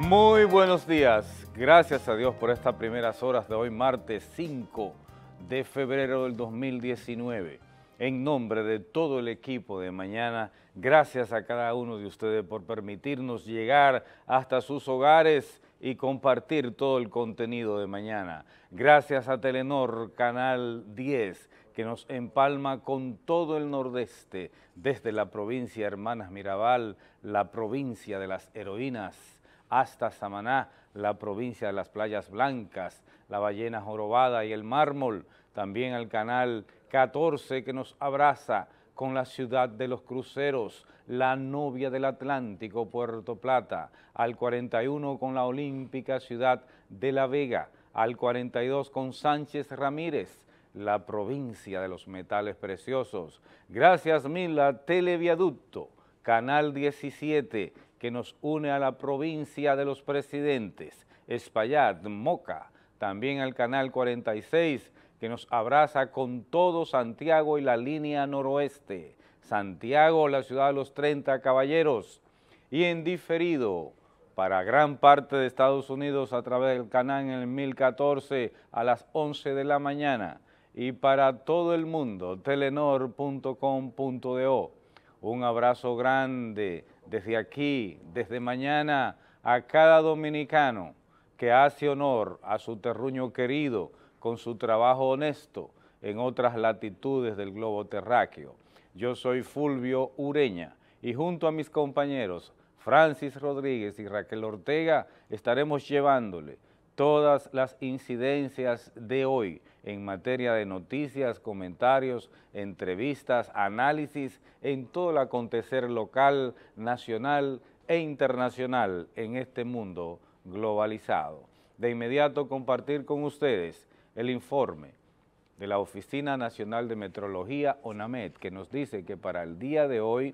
Muy buenos días. Gracias a Dios por estas primeras horas de hoy, martes 5 de febrero del 2019. En nombre de todo el equipo de Mañana, gracias a cada uno de ustedes por permitirnos llegar hasta sus hogares y compartir todo el contenido de Mañana. Gracias a Telenor Canal 10, que nos empalma con todo el nordeste, desde la provincia Hermanas Mirabal, la provincia de las heroínas, hasta Samaná, la provincia de las Playas Blancas, la Ballena Jorobada y el Mármol, también al canal 14 que nos abraza con la ciudad de los cruceros, la novia del Atlántico, Puerto Plata, al 41 con la olímpica ciudad de La Vega, al 42 con Sánchez Ramírez, la provincia de los metales preciosos. Gracias mil a Televiaducto, canal 17, que nos une a la provincia de los presidentes, Espaillat, Moca, también al canal 46, que nos abraza con todo Santiago y la línea noroeste, Santiago, la ciudad de los 30 caballeros, y en diferido para gran parte de Estados Unidos a través del canal en el 1014 a las 11 de la mañana, y para todo el mundo, telenor.com.do. Un abrazo grande desde aquí, desde Mañana, a cada dominicano que hace honor a su terruño querido con su trabajo honesto en otras latitudes del globo terráqueo. Yo soy Fulvio Ureña y junto a mis compañeros Francis Rodríguez y Raquel Ortega estaremos llevándole todas las incidencias de hoy en materia de noticias, comentarios, entrevistas, análisis en todo el acontecer local, nacional e internacional en este mundo globalizado. De inmediato compartir con ustedes el informe de la Oficina Nacional de Meteorología, ONAMED, que nos dice que para el día de hoy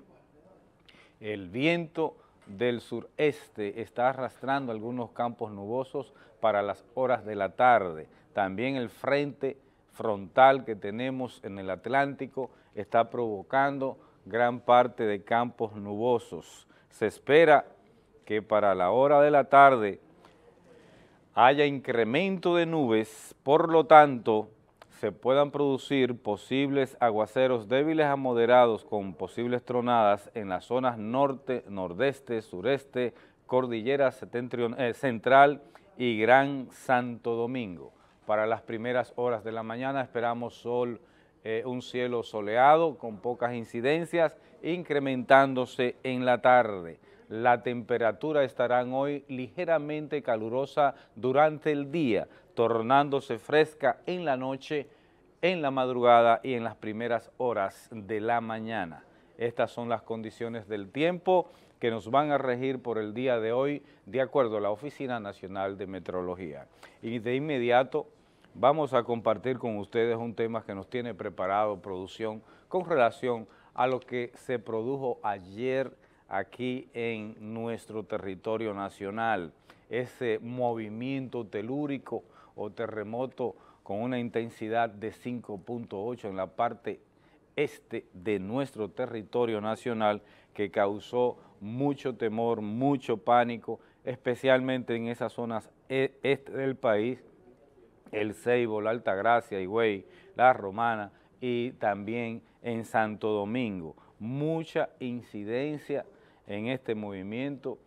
el viento del sureste está arrastrando algunos campos nubosos para las horas de la tarde. También el frente frontal que tenemos en el Atlántico está provocando gran parte de campos nubosos. Se espera que para la hora de la tarde haya incremento de nubes, por lo tanto se puedan producir posibles aguaceros débiles a moderados con posibles tronadas en las zonas norte, nordeste, sureste, cordillera central y Gran Santo Domingo. Para las primeras horas de la mañana esperamos sol, un cielo soleado con pocas incidencias, incrementándose en la tarde. La temperatura estará hoy ligeramente calurosa durante el día, tornándose fresca en la noche, en la madrugada y en las primeras horas de la mañana. Estas son las condiciones del tiempo que nos van a regir por el día de hoy, de acuerdo a la Oficina Nacional de Meteorología. Y de inmediato vamos a compartir con ustedes un tema que nos tiene preparado producción con relación a lo que se produjo ayer aquí en nuestro territorio nacional, ese movimiento telúrico o terremoto con una intensidad de 5.8 en la parte este de nuestro territorio nacional que causó mucho temor, mucho pánico, especialmente en esas zonas este del país, El Ceibo, La Altagracia, Higüey, La Romana y también en Santo Domingo. Mucha incidencia en este movimiento.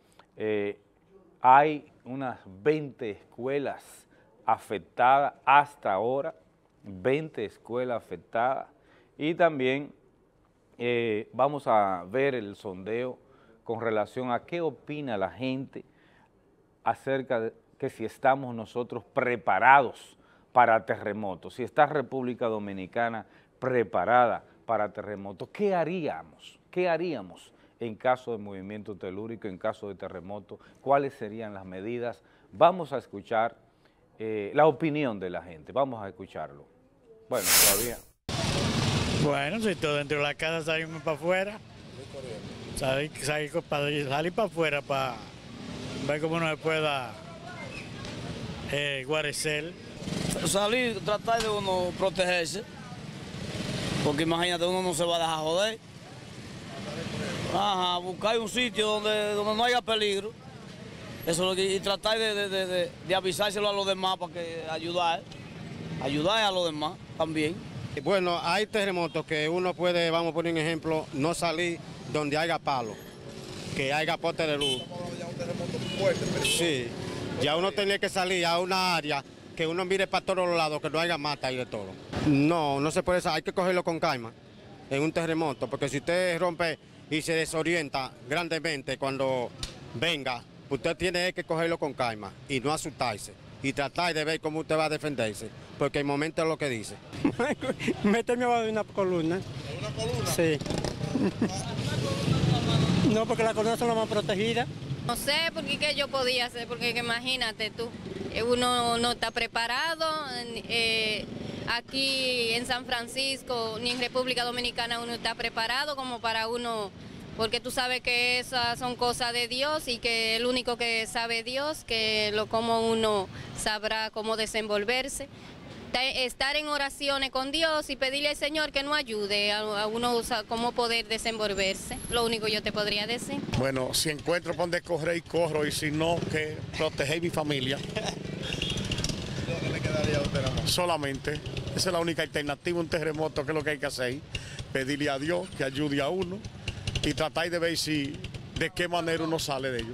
Hay unas 20 escuelas afectadas hasta ahora, 20 escuelas afectadas, y también vamos a ver el sondeo con relación a qué opina la gente acerca de que si estamos nosotros preparados para terremotos, si está República Dominicana preparada para terremotos, ¿qué haríamos? ¿Qué haríamos en caso de movimiento telúrico, en caso de terremoto? ¿Cuáles serían las medidas? Vamos a escuchar la opinión de la gente, vamos a escucharlo. Bueno, todavía. Bueno, si todo dentro de la casa salimos para afuera, salir para afuera para ver cómo nos pueda guarecer. Salir, tratar de uno protegerse, porque imagínate, uno no se va a dejar joder. Ajá, buscar un sitio donde no haya peligro. Eso es lo que, y tratar de avisárselo a los demás para que ayudar a los demás también. Bueno, hay terremotos que uno puede, vamos a poner un ejemplo, no salir donde haya palo, que haya poste de luz. Ya un terremoto fuerte, pero Sí, ya uno tiene que salir a una área que uno mire para todos los lados, que no haya mata y de todo. No, no se puede, hay que cogerlo con calma en un terremoto, porque si usted rompe y se desorienta grandemente cuando venga, usted tiene que cogerlo con calma y no asustarse y tratar de ver cómo usted va a defenderse, porque el momento es lo que dice. Méteme abajo de una columna. ¿en una columna? Sí. No, porque las columnas son las más protegidas. No sé por qué yo podía hacer, porque imagínate tú, uno no está preparado, aquí en San Francisco ni en República Dominicana uno está preparado como para uno, porque tú sabes que esas son cosas de Dios y que el único que sabe Dios, que cómo uno sabrá cómo desenvolverse. Estar en oraciones con Dios y pedirle al Señor que nos ayude a uno cómo poder desenvolverse. Lo único que yo te podría decir. Bueno, si encuentro para donde correr y corro, y si no, que proteger mi familia. ¿Qué le quedaría a usted, amor? Solamente. Esa es la única alternativa, un terremoto, que es lo que hay que hacer. Pedirle a Dios que ayude a uno y tratar de ver de qué manera uno sale de ello.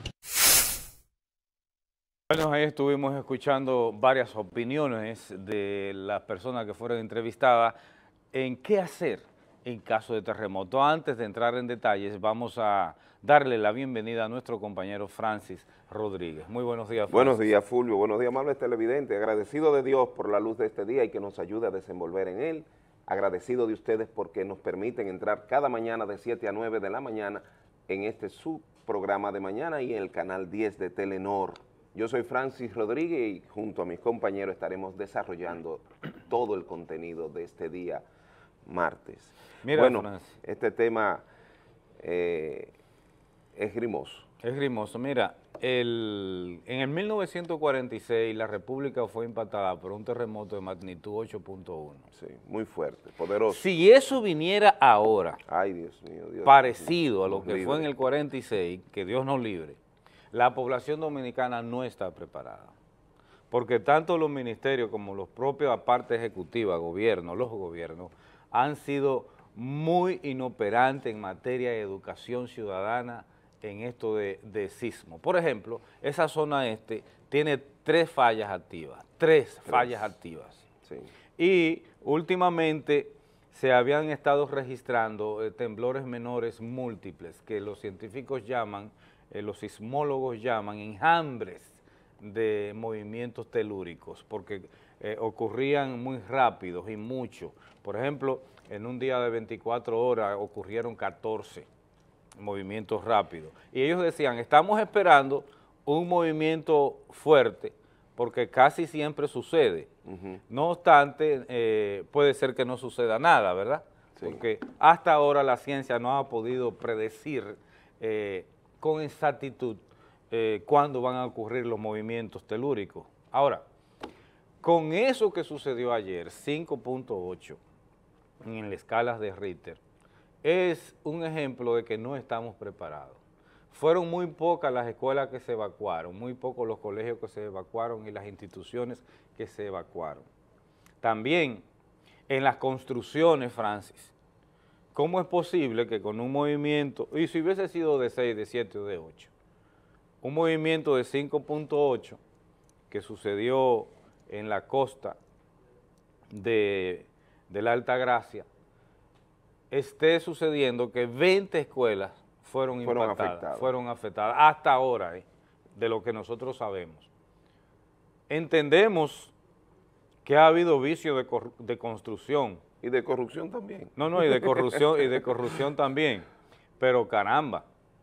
Bueno, ahí estuvimos escuchando varias opiniones de las personas que fueron entrevistadas en qué hacer en caso de terremoto. Antes de entrar en detalles, vamos a darle la bienvenida a nuestro compañero Francis Rodríguez. Muy buenos días, Francis. Buenos días, Fulvio. Buenos días, amables televidentes. Agradecido de Dios por la luz de este día y que nos ayude a desenvolver en él. Agradecido de ustedes porque nos permiten entrar cada mañana de 7 a 9 de la mañana en este subprograma de mañana y en el canal 10 de Telenor. Yo soy Francis Rodríguez y junto a mis compañeros estaremos desarrollando todo el contenido de este día martes. Mira, bueno, Francis, este tema es grimoso. es grimoso. Mira, en el 1946 la República fue impactada por un terremoto de magnitud 8.1. Sí, muy fuerte, poderoso. Si eso viniera ahora, Ay, Dios mío. Dios parecido a lo nos que libre. fue en el 46, que Dios nos libre, la población dominicana no está preparada, porque tanto los ministerios como los propios parte ejecutiva, los gobiernos, han sido muy inoperantes en materia de educación ciudadana en esto de sismo. Por ejemplo, esa zona este tiene 3 fallas activas, 3 fallas activas. Sí. Y últimamente se habían estado registrando temblores menores múltiples, que los científicos llaman, los sismólogos llaman enjambres de movimientos telúricos, porque ocurrían muy rápidos y mucho. Por ejemplo, en un día de 24 horas ocurrieron 14 movimientos rápidos. Y ellos decían, estamos esperando un movimiento fuerte, porque casi siempre sucede. No obstante, puede ser que no suceda nada, ¿verdad? Sí. Porque hasta ahora la ciencia no ha podido predecir con exactitud cuándo van a ocurrir los movimientos telúricos. Ahora, con eso que sucedió ayer, 5.8 en las escalas de Richter, es un ejemplo de que no estamos preparados. Fueron muy pocas las escuelas que se evacuaron, muy pocos los colegios que se evacuaron y las instituciones que se evacuaron. También en las construcciones, Francis, ¿cómo es posible que con un movimiento, y si hubiese sido de 6, de 7 o de 8, un movimiento de 5.8 que sucedió en la costa de la Altagracia, esté sucediendo que 20 escuelas fueron afectadas hasta ahora, de lo que nosotros sabemos? Entendemos que ha habido vicio de construcción. Y de corrupción también. No, y de corrupción también. Pero caramba,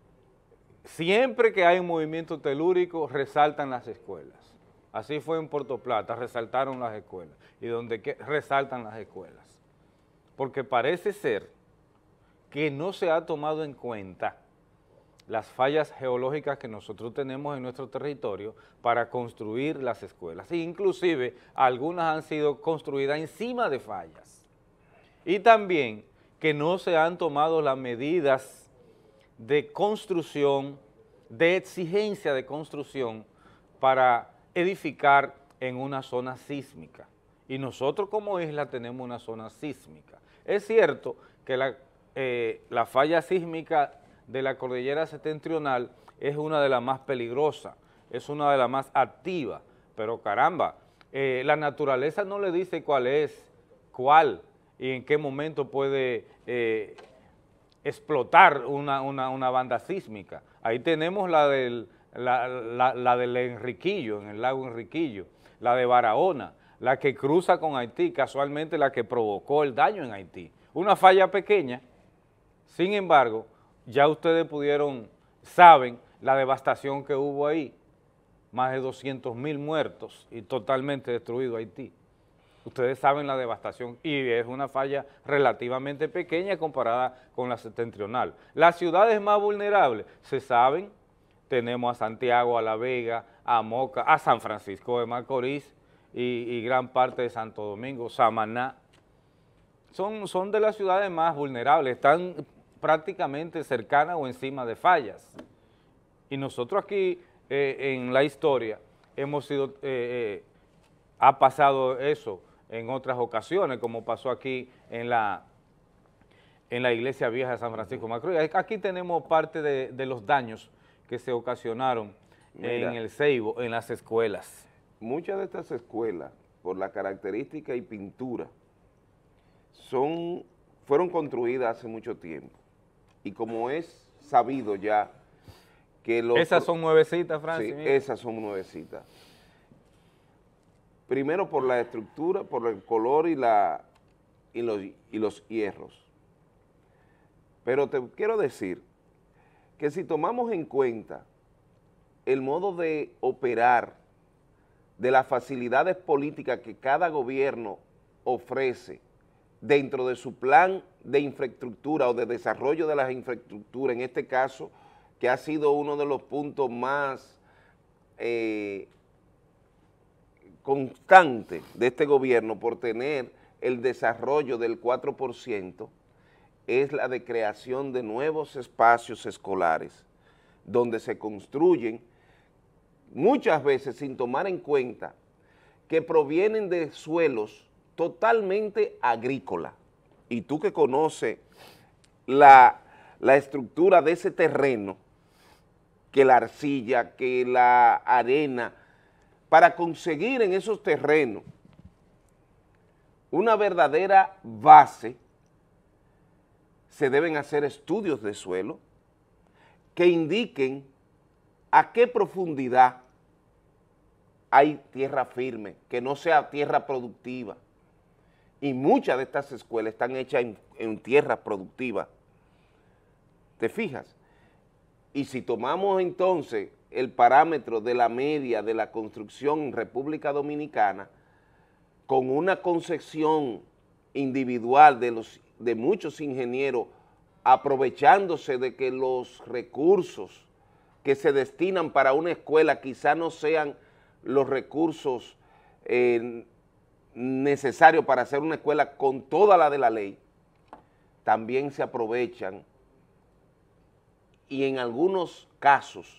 siempre que hay un movimiento telúrico, resaltan las escuelas. Así fue en Puerto Plata, resaltaron las escuelas. Y donde resaltan las escuelas. Porque parece ser que no se ha tomado en cuenta las fallas geológicas que nosotros tenemos en nuestro territorio para construir las escuelas. E inclusive, algunas han sido construidas encima de fallas. Y también que no se han tomado las medidas de construcción de exigencia de construcción para edificar en una zona sísmica. Y nosotros como isla tenemos una zona sísmica. Es cierto que la falla sísmica de la cordillera septentrional es una de las más peligrosas, es una de las más activas, pero caramba, la naturaleza no le dice cuál y en qué momento puede explotar una banda sísmica. Ahí tenemos la del Enriquillo, en el lago Enriquillo, la de Barahona, la que cruza con Haití, casualmente la que provocó el daño en Haití. Una falla pequeña, sin embargo, ya ustedes saben la devastación que hubo ahí, más de 200.000 muertos y totalmente destruido Haití. Ustedes saben la devastación y es una falla relativamente pequeña comparada con la septentrional. Las ciudades más vulnerables, se saben, tenemos a Santiago, a La Vega, a Moca, a San Francisco de Macorís y gran parte de Santo Domingo, Samaná. Son de las ciudades más vulnerables, están prácticamente cercanas o encima de fallas. Y nosotros aquí en la historia ha pasado eso en otras ocasiones, como pasó aquí en la iglesia vieja de San Francisco de Macorís. Aquí tenemos parte de los daños que se ocasionaron en el Ceibo, en las escuelas. Muchas de estas escuelas, por la característica y pintura, fueron construidas hace mucho tiempo. Y como es sabido ya que esas son nuevecitas, Francis. Sí, esas son nuevecitas. Primero por la estructura, por el color y los hierros. Pero te quiero decir que si tomamos en cuenta el modo de operar de las facilidades políticas que cada gobierno ofrece dentro de su plan de infraestructura o de desarrollo de las infraestructuras, en este caso, que ha sido uno de los puntos más constantes de este gobierno por tener el desarrollo del 4%, es la de creación de nuevos espacios escolares, donde se construyen muchas veces sin tomar en cuenta que provienen de suelos totalmente agrícolas. Y tú que conoces la estructura de ese terreno, que la arcilla, que la arena, para conseguir en esos terrenos una verdadera base, se deben hacer estudios de suelo que indiquen a qué profundidad hay tierra firme, que no sea tierra productiva. Y muchas de estas escuelas están hechas en tierra productiva. ¿Te fijas? Y si tomamos entonces el parámetro de la media de la construcción en República Dominicana, con una concepción individual de muchos ingenieros, aprovechándose de que los recursos que se destinan para una escuela quizá no sean los recursos necesarios para hacer una escuela con toda la de la ley, también se aprovechan y en algunos casos,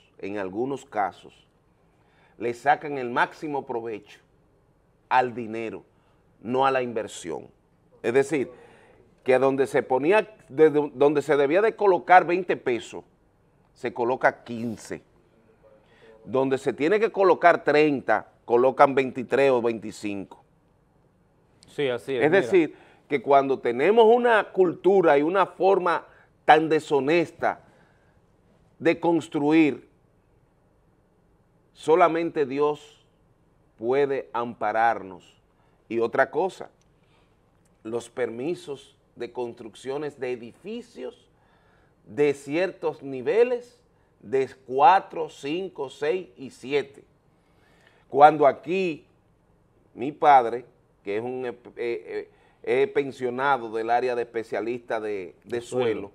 le sacan el máximo provecho al dinero, no a la inversión. Es decir, que donde se debía de colocar 20 pesos, se coloca 15. Donde se tiene que colocar 30, colocan 23 o 25. Sí, así es. Es decir, que cuando tenemos una cultura y una forma tan deshonesta de construir, solamente Dios puede ampararnos. Y otra cosa, los permisos de construcciones de edificios de ciertos niveles, de 4, 5, 6 y 7. Cuando aquí mi padre, que es un pensionado del área de especialista de suelo,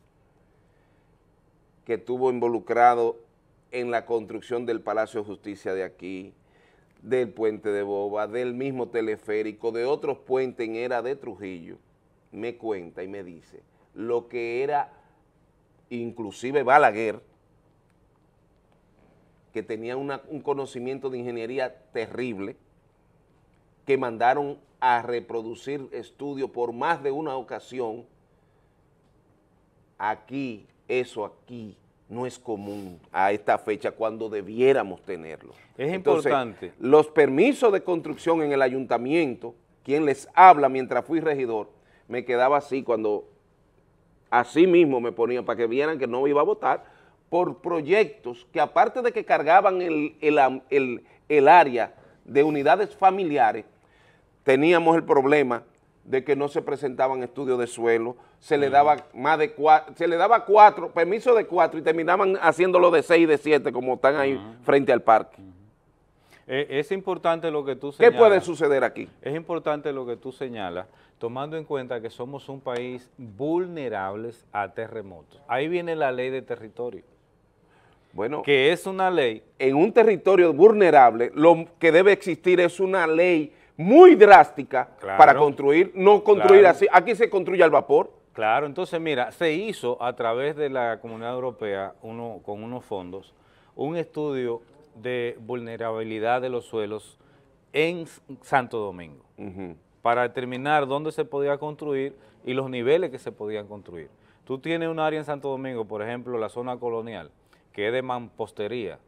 que estuvo involucrado en la construcción del Palacio de Justicia de aquí, del Puente de Boba, del mismo teleférico, de otros puentes en era de Trujillo, me cuenta y me dice lo que era inclusive Balaguer, que tenían un conocimiento de ingeniería terrible, que mandaron a reproducir estudios por más de una ocasión. Aquí, eso aquí no es común a esta fecha cuando debiéramos tenerlo. Es Entonces, importante. los permisos de construcción en el ayuntamiento, quien les habla mientras fui regidor, me quedaba así cuando así mismo me ponía para que vieran que no iba a votar por proyectos que aparte de que cargaban el área de unidades familiares, teníamos el problema de que no se presentaban estudios de suelo, se le daba más de 4, se le daba 4, permiso de 4 y terminaban haciéndolo de 6 y de 7 como están ahí frente al parque. Es importante lo que tú señalas. ¿Qué puede suceder aquí? Es importante lo que tú señalas, tomando en cuenta que somos un país vulnerables a terremotos. Ahí viene la ley de territorio. Bueno, Que es una ley. en un territorio vulnerable, lo que debe existir es una ley muy drástica para construir, no construir así. Aquí se construye al vapor. Claro, entonces mira, se hizo a través de la Comunidad Europea, con unos fondos, un estudio de vulnerabilidad de los suelos en Santo Domingo, para determinar dónde se podía construir y los niveles que se podían construir. Tú tienes un área en Santo Domingo, por ejemplo, la zona colonial, que es de mampostería,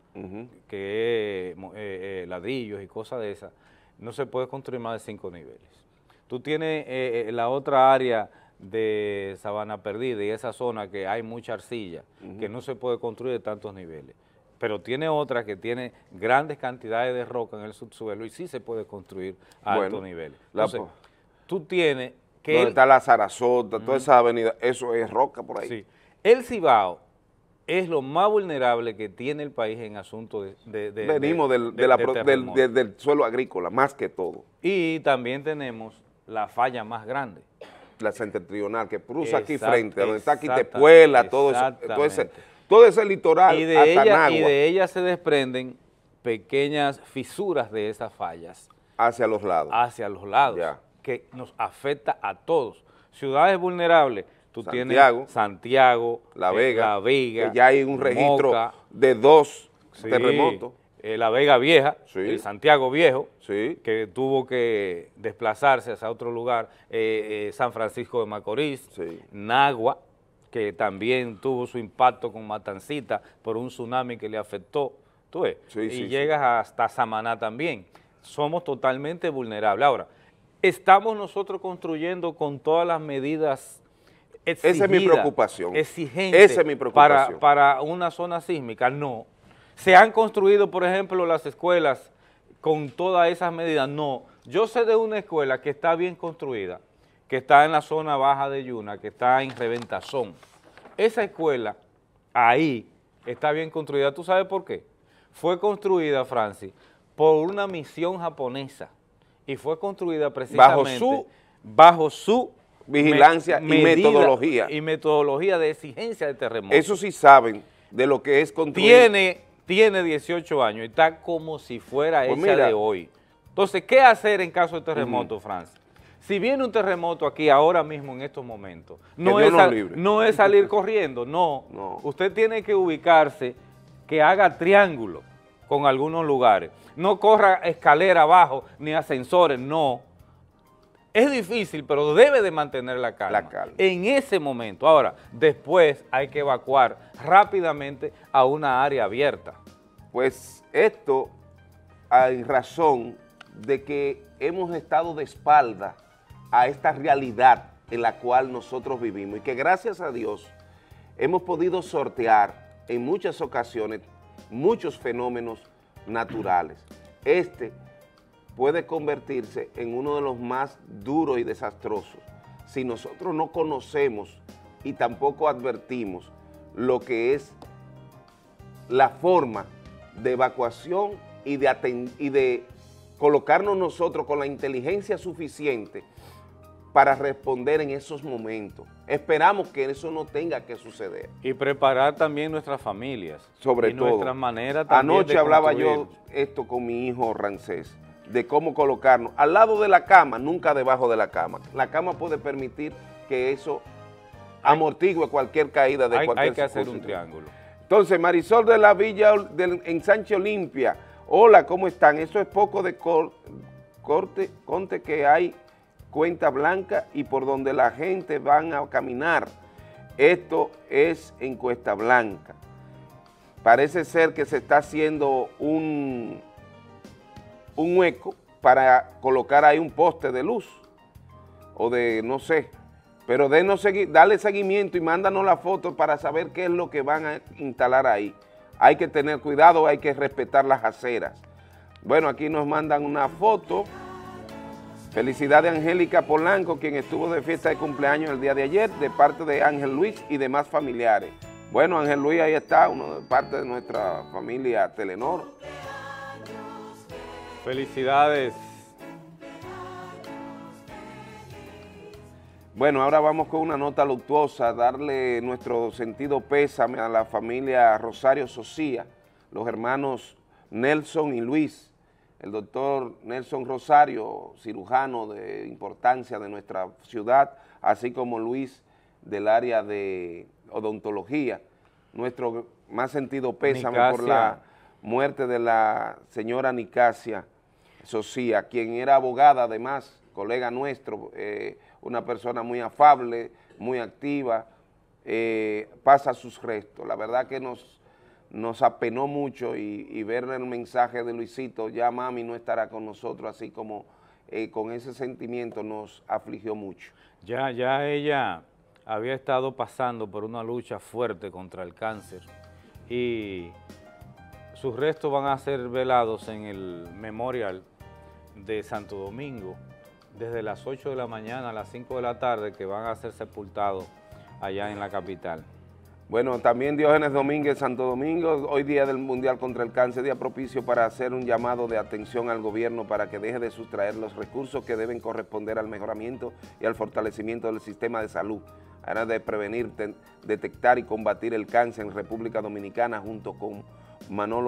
que es ladrillos y cosas de esas, no se puede construir más de 5 niveles. Tú tienes la otra área de Sabana Perdida y esa zona que hay mucha arcilla, que no se puede construir de tantos niveles. Pero tiene otra que tiene grandes cantidades de roca en el subsuelo y sí se puede construir a altos niveles. Entonces, tú tienes que... Donde está la Sarasota, toda esa avenida, eso es roca por ahí. Sí. El Cibao es lo más vulnerable que tiene el país en asuntos Venimos del suelo agrícola, más que todo. Y también tenemos la falla más grande. La septentrional, que cruza aquí frente, donde está Quitepuela, todo ese litoral hasta Nagua. Y de ella se desprenden pequeñas fisuras de esas fallas. Hacia los lados. Hacia los lados, Ya. que nos afecta a todos. Ciudades vulnerables, tú Santiago, tienes Santiago, La Vega, que ya hay un registro de 2 terremotos. La Vega Vieja, Sí. el Santiago Viejo, Sí. que tuvo que desplazarse hacia otro lugar, San Francisco de Macorís, Sí. Nagua, que también tuvo su impacto con Matancita por un tsunami que le afectó, tú ves, y llegas hasta Samaná también. Somos totalmente vulnerables. Ahora, estamos nosotros construyendo con todas las medidas exigidas, Esa es mi preocupación. exigentes Esa es mi preocupación. para una zona sísmica. No. ¿Se han construido, por ejemplo, las escuelas con todas esas medidas? No. Yo sé de una escuela que está bien construida, que está en la zona baja de Yuna, que está en Reventazón. Esa escuela, ahí, está bien construida. ¿Tú sabes por qué? Fue construida, Francis, por una misión japonesa y fue construida precisamente bajo su vigilancia y metodología. Y metodología de exigencia de terremotos. Eso sí saben de lo que es construir. Tiene 18 años y está como si fuera hecha de hoy. Entonces, ¿qué hacer en caso de terremoto, Francis? Si viene un terremoto aquí ahora mismo en estos momentos, no es salir corriendo, no. Usted tiene que ubicarse, que haga triángulo con algunos lugares. No corra escalera abajo ni ascensores, no. Es difícil, pero debe de mantener la calma. En ese momento. Ahora, después hay que evacuar rápidamente a una área abierta. Pues esto hay razón de que hemos estado de espalda a esta realidad en la cual nosotros vivimos y que gracias a Dios hemos podido sortear en muchas ocasiones muchos fenómenos naturales. Este puede convertirse en uno de los más duros y desastrosos si nosotros no conocemos y tampoco advertimos lo que es la forma de evacuación y de colocarnos nosotros con la inteligencia suficiente para responder en esos momentos. Esperamos que eso no tenga que suceder. Y preparar también nuestras familias. Sobre todo. Nuestra manera también Anoche de hablaba construir. yo esto con mi hijo Rancés, de cómo colocarnos al lado de la cama, nunca debajo de la cama. La cama puede permitir que eso amortigue cualquier caída de cualquier Hay que hacer un circunstancia. triángulo. Entonces, Marisol de la Villa en Sánchez Olimpia. Hola, ¿cómo están? Eso es poco de conte que hay Cuenta Blanca y por donde la gente van a caminar. Esto es en Cuesta Blanca. Parece ser que se está haciendo un hueco para colocar ahí un poste de luz o de no sé, pero dale seguimiento y mándanos la foto para saber qué es lo que van a instalar ahí. Hay que tener cuidado, hay que respetar las aceras. Bueno, aquí nos mandan una foto. Felicidades a Angélica Polanco, quien estuvo de fiesta de cumpleaños el día de ayer, de parte de Ángel Luis y demás familiares. Bueno, Ángel Luis ahí está, parte de nuestra familia Telenor. Felicidades. Bueno, ahora vamos con una nota luctuosa, darle nuestro sentido pésame a la familia Rosario Socía, los hermanos Nelson y Luis, el doctor Nelson Rosario, cirujano de importancia de nuestra ciudad, así como Luis del área de odontología. Nuestro más sentido pésame por la muerte de la señora Nicasia Socía, quien era abogada además, colega nuestro, una persona muy afable, muy activa, pasa sus restos. La verdad que nos apenó mucho y ver el mensaje de Luisito, ya mami no estará con nosotros, así como con ese sentimiento nos afligió mucho. Ya ella había estado pasando por una lucha fuerte contra el cáncer y sus restos van a ser velados en el Memorial de Santo Domingo, desde las 8 de la mañana a las 5 de la tarde, que van a ser sepultados allá en la capital. Bueno, también Diógenes Domínguez, Santo Domingo, hoy día del Mundial contra el Cáncer, día propicio para hacer un llamado de atención al gobierno para que deje de sustraer los recursos que deben corresponder al mejoramiento y al fortalecimiento del sistema de salud, a de prevenir, detectar y combatir el cáncer en República Dominicana. Junto con mano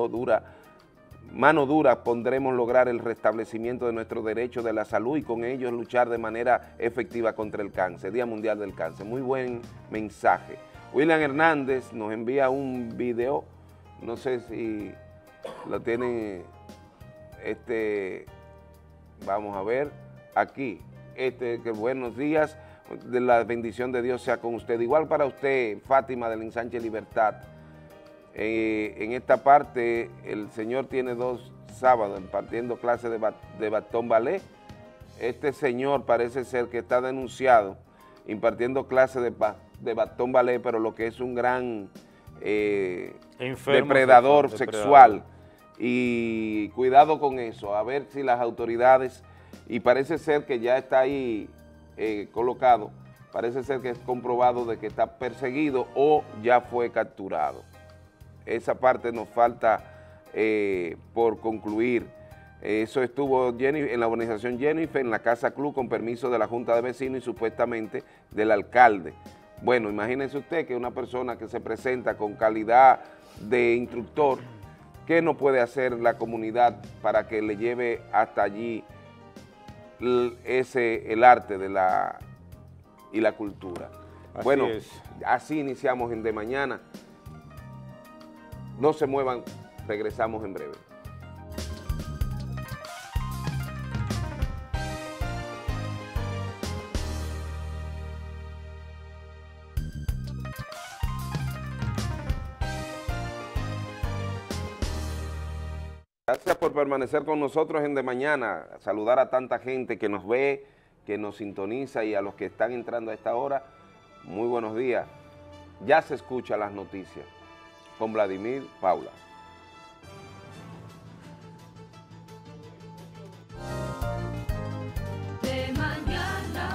dura pondremos lograr el restablecimiento de nuestros derechos de la salud y con ellos luchar de manera efectiva contra el cáncer, Día Mundial del Cáncer. Muy buen mensaje. William Hernández nos envía un video, no sé si lo tienen, vamos a ver, aquí, que buenos días, de la bendición de Dios sea con usted. Igual para usted, Fátima del Ensanche Libertad. En esta parte el señor tiene 2 sábados impartiendo clases de batón ballet. Este señor parece ser que está denunciado impartiendo clases de batón ballet, pero lo que es un gran depredador sexual. Y cuidado con eso, a ver si las autoridades, y parece ser que ya está ahí colocado, parece ser que es comprobado de que está perseguido o ya fue capturado. Esa parte nos falta por concluir. Eso estuvo en la organización Jennifer, en la Casa Club, con permiso de la Junta de Vecinos y supuestamente del alcalde. Bueno, imagínense usted que una persona que se presenta con calidad de instructor, ¿qué no puede hacer la comunidad para que le lleve hasta allí el arte y la cultura? Así bueno, es. Así iniciamos en De Mañana. No se muevan, regresamos en breve. Gracias por permanecer con nosotros en De Mañana, saludar a tanta gente que nos ve, que nos sintoniza, y a los que están entrando a esta hora, muy buenos días. Ya se escuchan las noticias con Vladimir Paula. De mañana.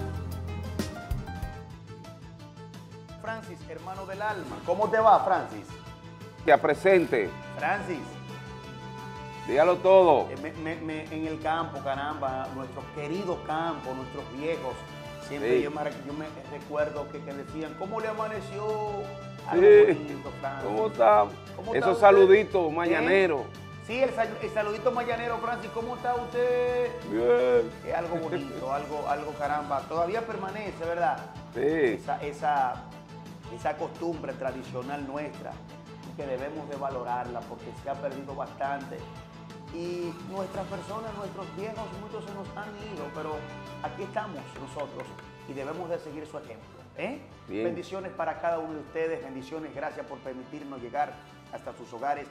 Francis, hermano del alma. ¿Cómo te va, Francis? Ya presente. Francis. Dígalo todo. En el campo, caramba, nuestro querido campo, nuestros viejos, siempre Sí. yo me recuerdo que decían, ¿cómo le amaneció? Sí. Algo bonito, Francis. ¿Cómo está? ¿Cómo está Esos usted? saluditos mañaneros. Sí, el saludito mañanero, Francis, ¿cómo está usted? Bien. Es algo bonito, algo caramba, todavía permanece, ¿verdad? Sí. Esa costumbre tradicional nuestra que debemos de valorarla porque se ha perdido bastante. Y nuestras personas, nuestros viejos, muchos se nos han ido, pero aquí estamos nosotros y debemos de seguir su ejemplo. Bendiciones para cada uno de ustedes, bendiciones, gracias por permitirnos llegar hasta sus hogares.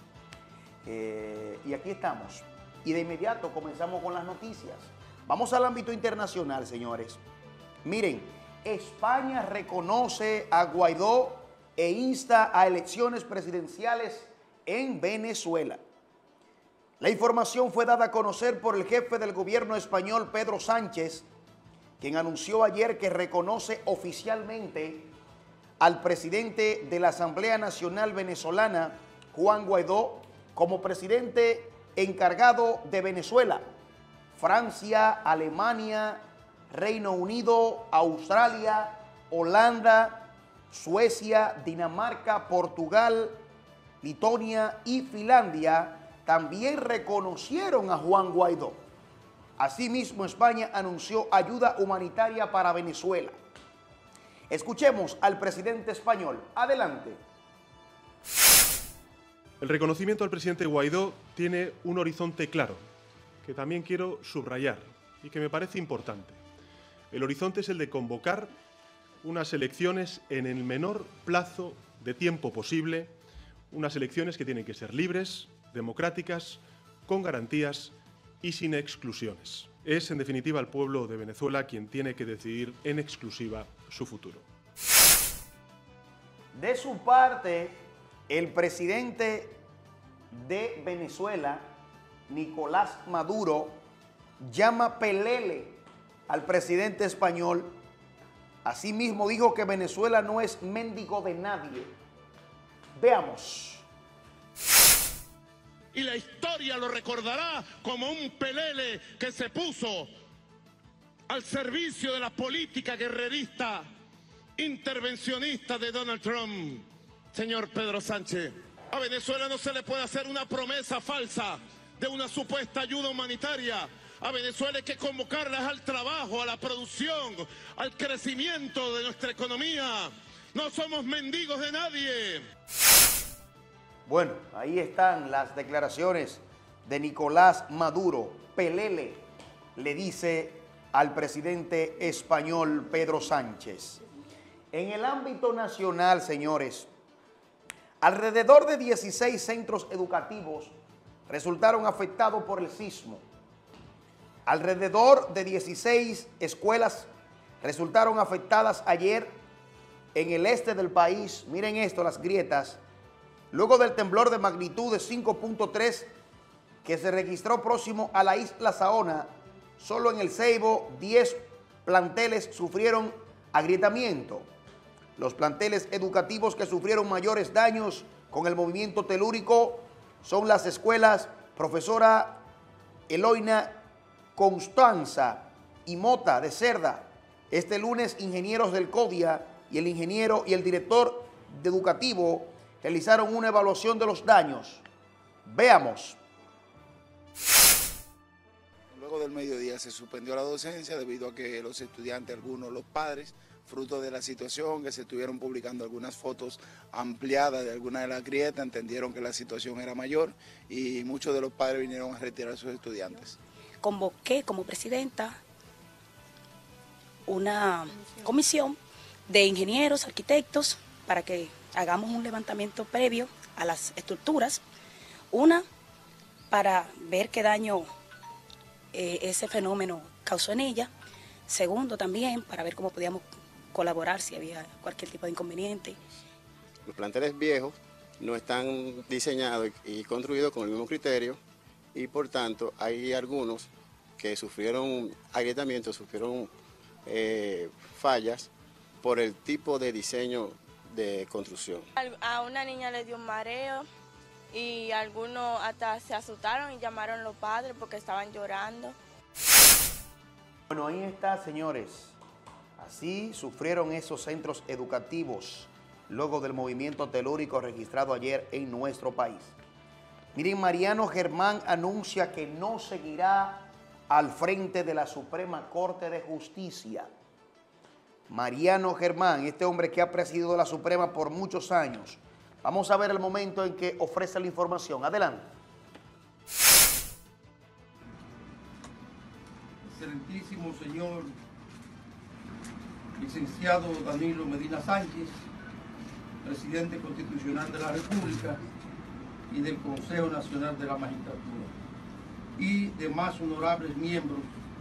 Y aquí estamos. Y de inmediato comenzamos con las noticias. Vamos al ámbito internacional, señores. Miren, España reconoce a Guaidó e insta a elecciones presidenciales en Venezuela. La información fue dada a conocer por el jefe del gobierno español, Pedro Sánchez, quien anunció ayer que reconoce oficialmente al presidente de la Asamblea Nacional Venezolana, Juan Guaidó, como presidente encargado de Venezuela. Francia, Alemania, Reino Unido, Australia, Holanda, Suecia, Dinamarca, Portugal, Letonia y Finlandia también reconocieron a Juan Guaidó. Asimismo, España anunció ayuda humanitaria para Venezuela. Escuchemos al presidente español. Adelante. El reconocimiento al presidente Guaidó tiene un horizonte claro, que también quiero subrayar y que me parece importante. El horizonte es el de convocar unas elecciones en el menor plazo de tiempo posible, unas elecciones que tienen que ser libres, democráticas, con garantías y sin exclusiones. Es, en definitiva, el pueblo de Venezuela quien tiene que decidir en exclusiva su futuro. De su parte, el presidente de Venezuela, Nicolás Maduro, llama pelele al presidente español. Asimismo dijo que Venezuela no es mendigo de nadie. Veamos. Y la historia lo recordará como un pelele que se puso al servicio de la política guerrerista, intervencionista de Donald Trump. Señor Pedro Sánchez, a Venezuela no se le puede hacer una promesa falsa de una supuesta ayuda humanitaria. A Venezuela hay que convocarlas al trabajo, a la producción, al crecimiento de nuestra economía. No somos mendigos de nadie. Bueno, ahí están las declaraciones de Nicolás Maduro. Pelele le dice al presidente español Pedro Sánchez. En el ámbito nacional, señores, alrededor de 16 centros educativos resultaron afectados por el sismo. Alrededor de 16 escuelas resultaron afectadas ayer en el este del país. Miren esto, las grietas. Luego del temblor de magnitud de 5.3 que se registró próximo a la isla Saona, solo en el Ceibo 10 planteles sufrieron agrietamiento. Los planteles educativos que sufrieron mayores daños con el movimiento telúrico son las escuelas Profesora Eloina Constanza y Mota de Cerda. Este lunes, ingenieros del CODIA y el ingeniero y el director de educativo realizaron una evaluación de los daños. Veamos. Luego del mediodía se suspendió la docencia debido a que los estudiantes, algunos los padres, fruto de la situación, que se estuvieron publicando algunas fotos ampliadas de algunas de las grietas, entendieron que la situación era mayor y muchos de los padres vinieron a retirar a sus estudiantes. Convoqué como presidenta una comisión de ingenieros, arquitectos, para que hagamos un levantamiento previo a las estructuras. Una, para ver qué daño ese fenómeno causó en ella. Segundo, también para ver cómo podíamos colaborar si había cualquier tipo de inconveniente. Los planteles viejos no están diseñados y construidos con el mismo criterio y por tanto hay algunos que sufrieron agrietamientos, sufrieron fallas por el tipo de diseño de construcción. A una niña le dio un mareo y algunos hasta se asustaron y llamaron a los padres porque estaban llorando. Bueno, ahí está, señores. Así sufrieron esos centros educativos luego del movimiento telúrico registrado ayer en nuestro país. Miren, Mariano Germán anuncia que no seguirá al frente de la Suprema Corte de Justicia. Mariano Germán, este hombre que ha presidido la Suprema por muchos años, Vamos a ver el momento en que ofrece la información. Adelante. Excelentísimo señor licenciado Danilo Medina Sánchez, presidente constitucional de la República y del Consejo Nacional de la Magistratura, y demás honorables miembros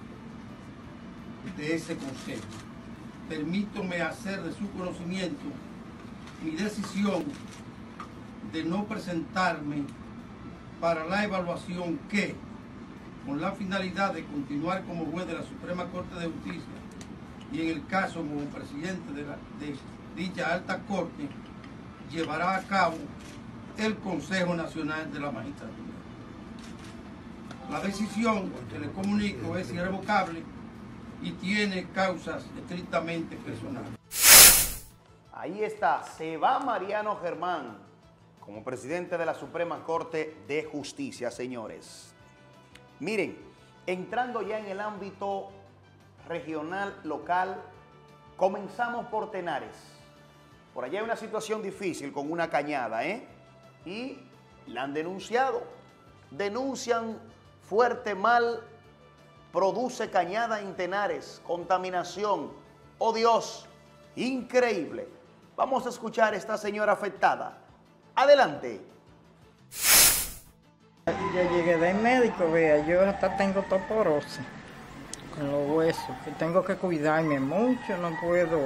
de ese consejo. Permítome hacer de su conocimiento mi decisión de no presentarme para la evaluación que, con la finalidad de continuar como juez de la Suprema Corte de Justicia y en el caso como presidente de dicha alta corte, llevará a cabo el Consejo Nacional de la Magistratura. La decisión que le comunico es irrevocable y tiene causas estrictamente personales. Ahí está, se va Mariano Germán como presidente de la Suprema Corte de Justicia, señores. Miren, entrando ya en el ámbito regional, local, comenzamos por Tenares. Por allá hay una situación difícil con una cañada, y la han denunciado. Denuncian fuerte mal, produce cañada en Tenares, contaminación. ¡Oh Dios! Increíble. Vamos a escuchar a esta señora afectada. Adelante. Yo llegué del médico, vea, yo hasta tengo toporosis con los huesos, que tengo que cuidarme mucho, no puedo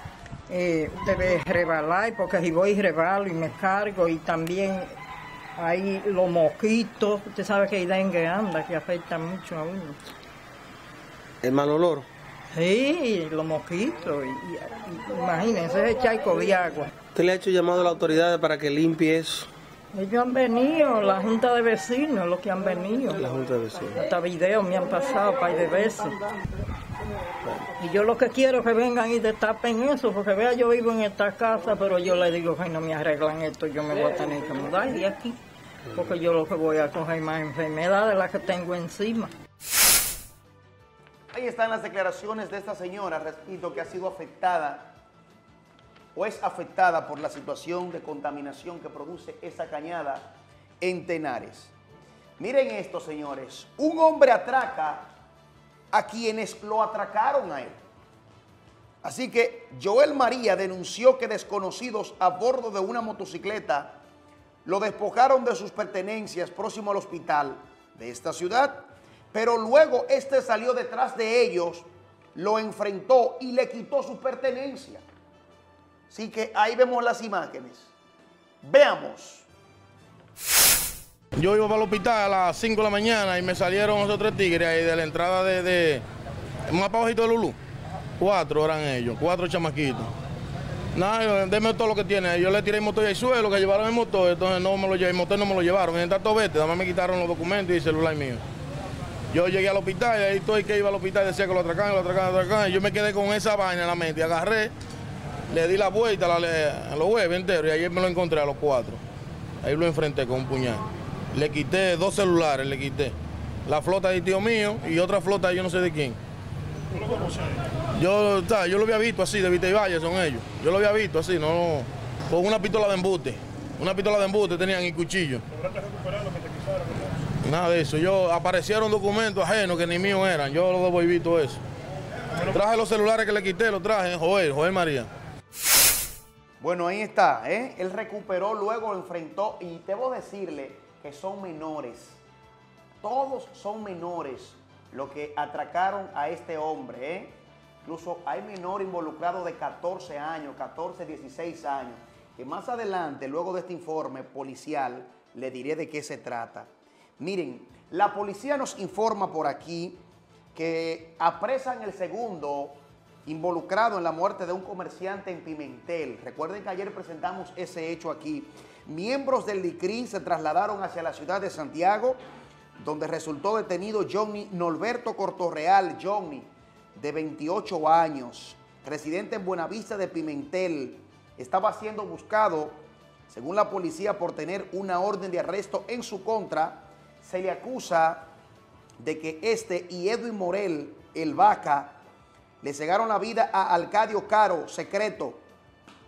rebalar, porque si voy rebalo y me cargo, y también hay los mosquitos, usted sabe que hay dengue anda, que afecta mucho a uno. ¿El mal olor? Sí, los mosquitos, imagínense ese charco de agua. ¿Usted le ha hecho llamado a las autoridades para que limpie eso? Ellos han venido, la Junta de Vecinos, los que han venido. La Junta de Vecinos. Hasta videos me han pasado par de veces. Y yo lo que quiero es que vengan y destapen eso, porque vea, yo vivo en esta casa, pero yo le digo que no me arreglan esto, yo me voy a tener que mudar de aquí, porque yo lo que voy a coger más enfermedades de las que tengo encima. Ahí están las declaraciones de esta señora, repito, que ha sido afectada o es afectada por la situación de contaminación que produce esa cañada en Tenares. Miren esto, señores. Un hombre atraca a quienes lo atracaron a él. Así que Joel María denunció que desconocidos a bordo de una motocicleta lo despojaron de sus pertenencias próximo al hospital de esta ciudad, pero luego este salió detrás de ellos, lo enfrentó y le quitó sus pertenencias. Así que ahí vemos las imágenes. Veamos. Yo iba para el hospital a las 5 de la mañana y me salieron esos 3 tigres ahí de la entrada más para bajito de Lulú. 4 eran ellos, 4 chamaquitos. Nada, denme todo lo que tiene. Yo le tiré el motor y el suelo, que llevaron el motor, entonces no me lo llevé, el motor no me lo llevaron. En tanto vete, nada más me quitaron los documentos y el celular mío. Yo llegué al hospital y ahí estoy que iba al hospital, decía que lo atracaban, y yo me quedé con esa vaina en la mente, agarré, le di la vuelta a los huevos enteros y ayer me lo encontré a los 4. Ahí lo enfrenté con un puñal. Le quité 2 celulares, le quité. La flota de tío mío y otra flota yo no sé de quién. ¿Tú lo conoces? Yo lo había visto así, de Vita y Valle son ellos. Yo lo había visto así, no, con una pistola de embute. Una pistola de embute tenían y cuchillo. ¿Lograste recuperar lo que te quitaron? Nada de eso. Aparecieron documentos ajenos que ni míos eran. Yo lo devolví todo eso. Traje los celulares que le quité, los traje, Joel María. Bueno, ahí está, Él recuperó, luego lo enfrentó y debo decirle que son menores. Todos son menores los que atracaron a este hombre, Incluso hay menor involucrado de 14 años, 14, 16 años, que más adelante, luego de este informe policial, le diré de qué se trata. Miren, la policía nos informa por aquí que apresan el segundo involucrado en la muerte de un comerciante en Pimentel. Recuerden que ayer presentamos ese hecho aquí. Miembros del DICRI se trasladaron hacia la ciudad de Santiago, donde resultó detenido Johnny Norberto Cortorreal, Johnny, de 28 años, residente en Buenavista de Pimentel. Estaba siendo buscado, según la policía, por tener una orden de arresto en su contra. Se le acusa de que este y Edwin Morel, el Vaca, le cegaron la vida a Alcadio Caro, secreto.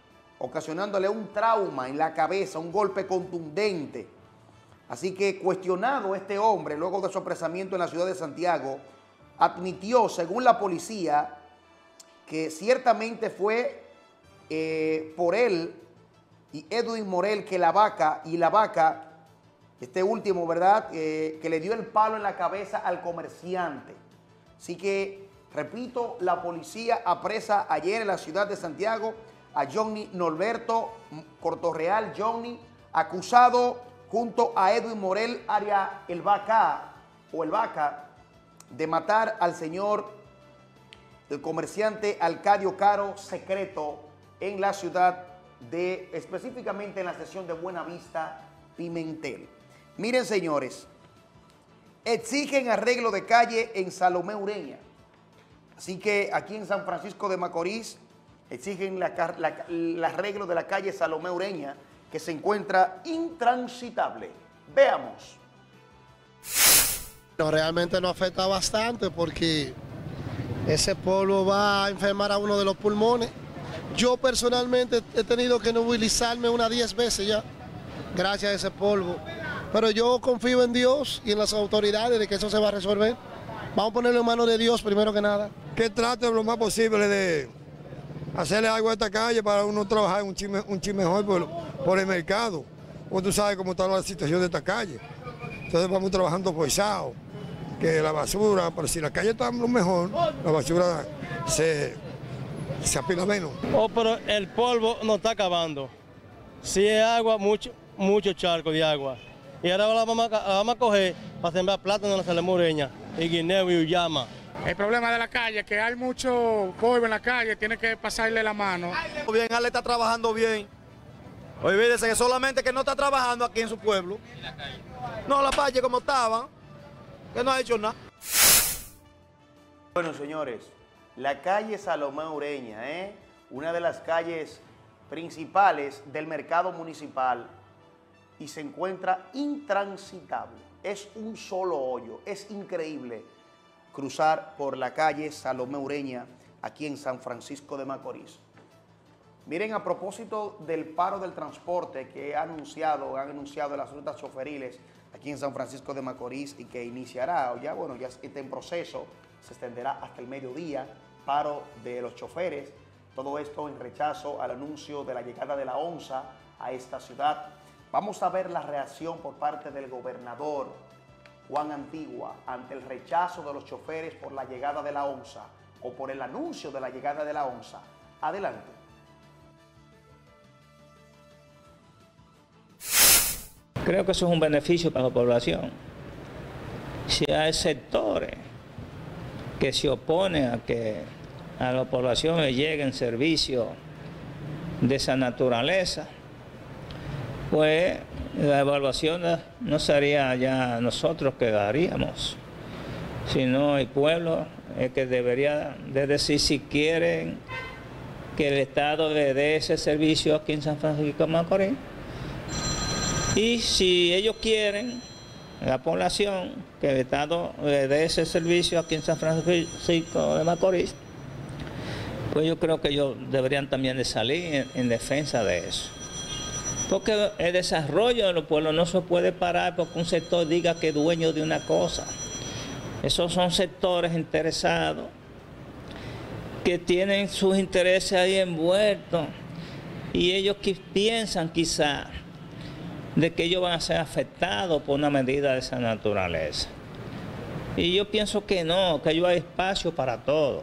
ocasionándole un trauma en la cabeza, un golpe contundente. Así que cuestionado este hombre, luego de su apresamiento en la ciudad de Santiago, admitió, según la policía, que ciertamente fue por él y Edwin Morel que la vaca, este último, ¿verdad?, que le dio el palo en la cabeza al comerciante. Así que, repito, la policía apresa ayer en la ciudad de Santiago a Johnny Norberto Cortorreal, Johnny, acusado junto a Edwin Morel, el Vaca, de matar al señor, el comerciante Arcadio Caro Secreto, en la ciudad de, específicamente en la sección de Buenavista, Pimentel. Miren, señores, exigen arreglo de calle en Salomé Ureña. Así que aquí en San Francisco de Macorís exigen el arreglo de la calle Salomé Ureña, que se encuentra intransitable. Veamos. No, realmente nos afecta bastante porque ese polvo va a enfermar a uno de los pulmones. Yo personalmente he tenido que nebulizarme unas 10 veces ya, gracias a ese polvo. Pero yo confío en Dios y en las autoridades de que eso se va a resolver. Vamos a ponerlo en manos de Dios primero que nada. Que trate lo más posible de hacerle algo a esta calle para uno trabajar un chin mejor por el mercado. Porque tú sabes cómo está la situación de esta calle. Entonces vamos trabajando forzado, que la basura, pero si la calle está lo mejor, la basura se apila menos. Oh, pero el polvo nos está acabando. Si es agua, mucho charco de agua. Y ahora la vamos a coger para sembrar plátano en la Salomé Ureña, y guineo y uyama. El problema de la calle es que hay mucho polvo en la calle, tiene que pasarle la mano. Bien, Ale está trabajando bien. Olvídese que solamente que no está trabajando aquí en su pueblo. No, la calle como estaba, que no ha hecho nada. Bueno, señores, la calle Salomé Ureña, una de las calles principales del mercado municipal, y se encuentra intransitable. Es un solo hoyo. Es increíble cruzar por la calle Salomé Ureña aquí en San Francisco de Macorís. Miren, a propósito del paro del transporte que han anunciado las rutas choferiles aquí en San Francisco de Macorís y que iniciará, ya está en proceso, se extenderá hasta el mediodía, paro de los choferes, todo esto en rechazo al anuncio de la llegada de la ONSA a esta ciudad. Vamos a ver la reacción por parte del gobernador Juan Antigua ante el rechazo de los choferes por la llegada de la ONSA o por el anuncio de la llegada de la ONSA. Adelante. Creo que eso es un beneficio para la población. Si hay sectores que se oponen a que a la población le lleguen servicios de esa naturaleza, pues la evaluación no sería ya nosotros que haríamos, sino el pueblo el que debería de decir si quieren que el Estado le dé ese servicio aquí en San Francisco de Macorís. Y si ellos quieren, la población, que el Estado le dé ese servicio aquí en San Francisco de Macorís, pues yo creo que ellos deberían también de salir en defensa de eso. Porque el desarrollo de los pueblos no se puede parar porque un sector diga que es dueño de una cosa. Esos son sectores interesados que tienen sus intereses ahí envueltos y ellos piensan quizá de que ellos van a ser afectados por una medida de esa naturaleza. Y yo pienso que no, que hay espacio para todo.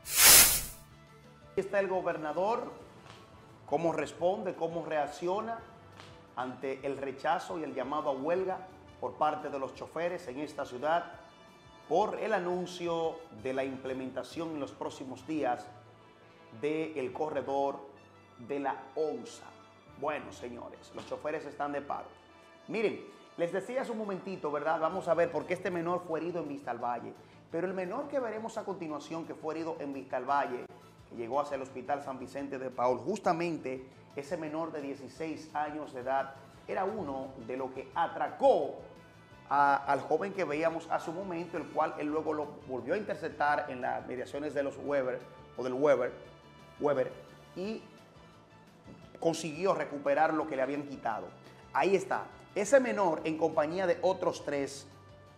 Aquí está el gobernador, cómo responde, cómo reacciona ante el rechazo y el llamado a huelga por parte de los choferes en esta ciudad por el anuncio de la implementación en los próximos días del corredor de la ONSA. Bueno, señores, los choferes están de paro. Miren, les decía hace un momentito, ¿verdad? Vamos a ver por qué este menor fue herido en Vistalvalle. Pero el menor que veremos a continuación, que fue herido en Vistalvalle, que llegó hacia el Hospital San Vicente de Paul, justamente ese menor de 16 años de edad era uno de los que atracó al joven que veíamos hace un momento, el cual él luego lo volvió a interceptar en las mediaciones de los Weber, y consiguió recuperar lo que le habían quitado. Ahí está. Ese menor, en compañía de otros 3,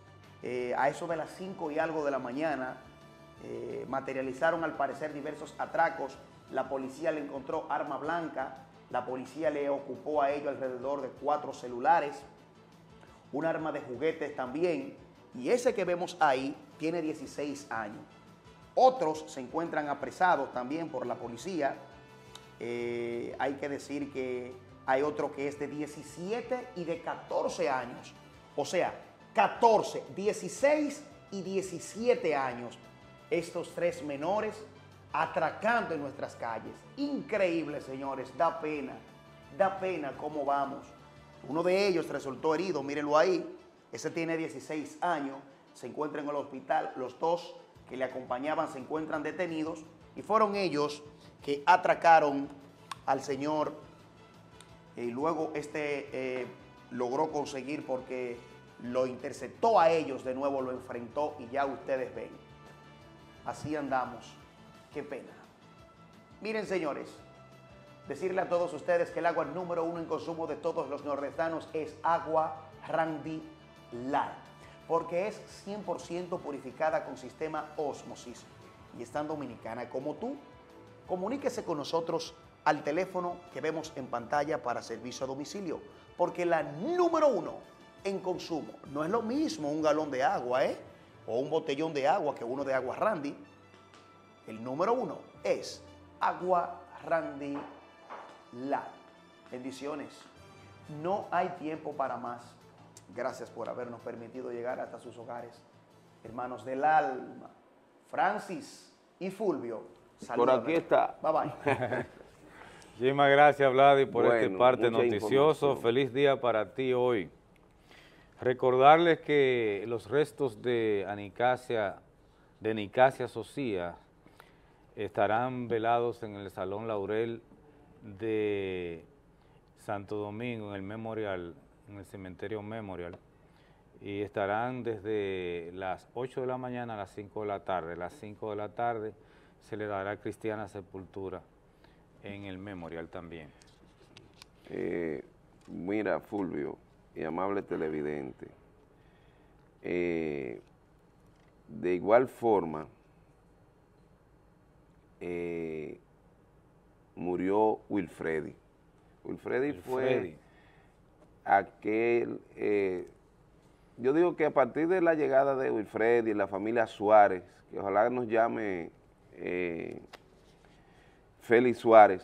a eso de las 5 y algo de la mañana, materializaron al parecer diversos atracos. La policía le encontró arma blanca, la policía le ocupó a ellos alrededor de 4 celulares, un arma de juguetes también, y ese que vemos ahí tiene 16 años. Otros se encuentran apresados también por la policía. Hay que decir que hay otro que es de 17 y de 14 años. O sea, 14, 16 y 17 años. Estos 3 menores atracando en nuestras calles. Increíble, señores. Da pena cómo vamos. Uno de ellos resultó herido, mírenlo ahí. Ese tiene 16 años. Se encuentra en el hospital. Los 2 que le acompañaban se encuentran detenidos. Y fueron ellos que atracaron al señor. Y luego logró conseguir, porque lo interceptó a ellos de nuevo, lo enfrentó y ya ustedes ven. Así andamos. Qué pena. Miren, señores, decirle a todos ustedes que el agua número 1 en consumo de todos los nordestanos es agua Randy Light, porque es 100% purificada con sistema ósmosis y es tan dominicana como tú. Comuníquese con nosotros al teléfono que vemos en pantalla para servicio a domicilio, porque la número 1 en consumo no es lo mismo un galón de agua, o un botellón de agua que uno de agua Randy. El número 1 es agua Randy Light. Bendiciones. No hay tiempo para más. Gracias por habernos permitido llegar hasta sus hogares. Hermanos del alma, Francis y Fulvio. Por aquí está. Bye bye. Muchísimas gracias, Vladi, por este parte mucha noticioso. Feliz día para ti hoy. Recordarles que los restos de Nicasia Socia estarán velados en el Salón Laurel de Santo Domingo, en el Memorial, en el Cementerio Memorial, y estarán desde las 8 de la mañana a las 5 de la tarde. A las 5 de la tarde se le dará cristiana sepultura en el Memorial también. Mira, Fulvio y amable televidente, de igual forma murió Wilfredi. Wilfredi fue aquel, yo digo que a partir de la llegada de Wilfredi y la familia Suárez, que ojalá nos llame Félix Suárez,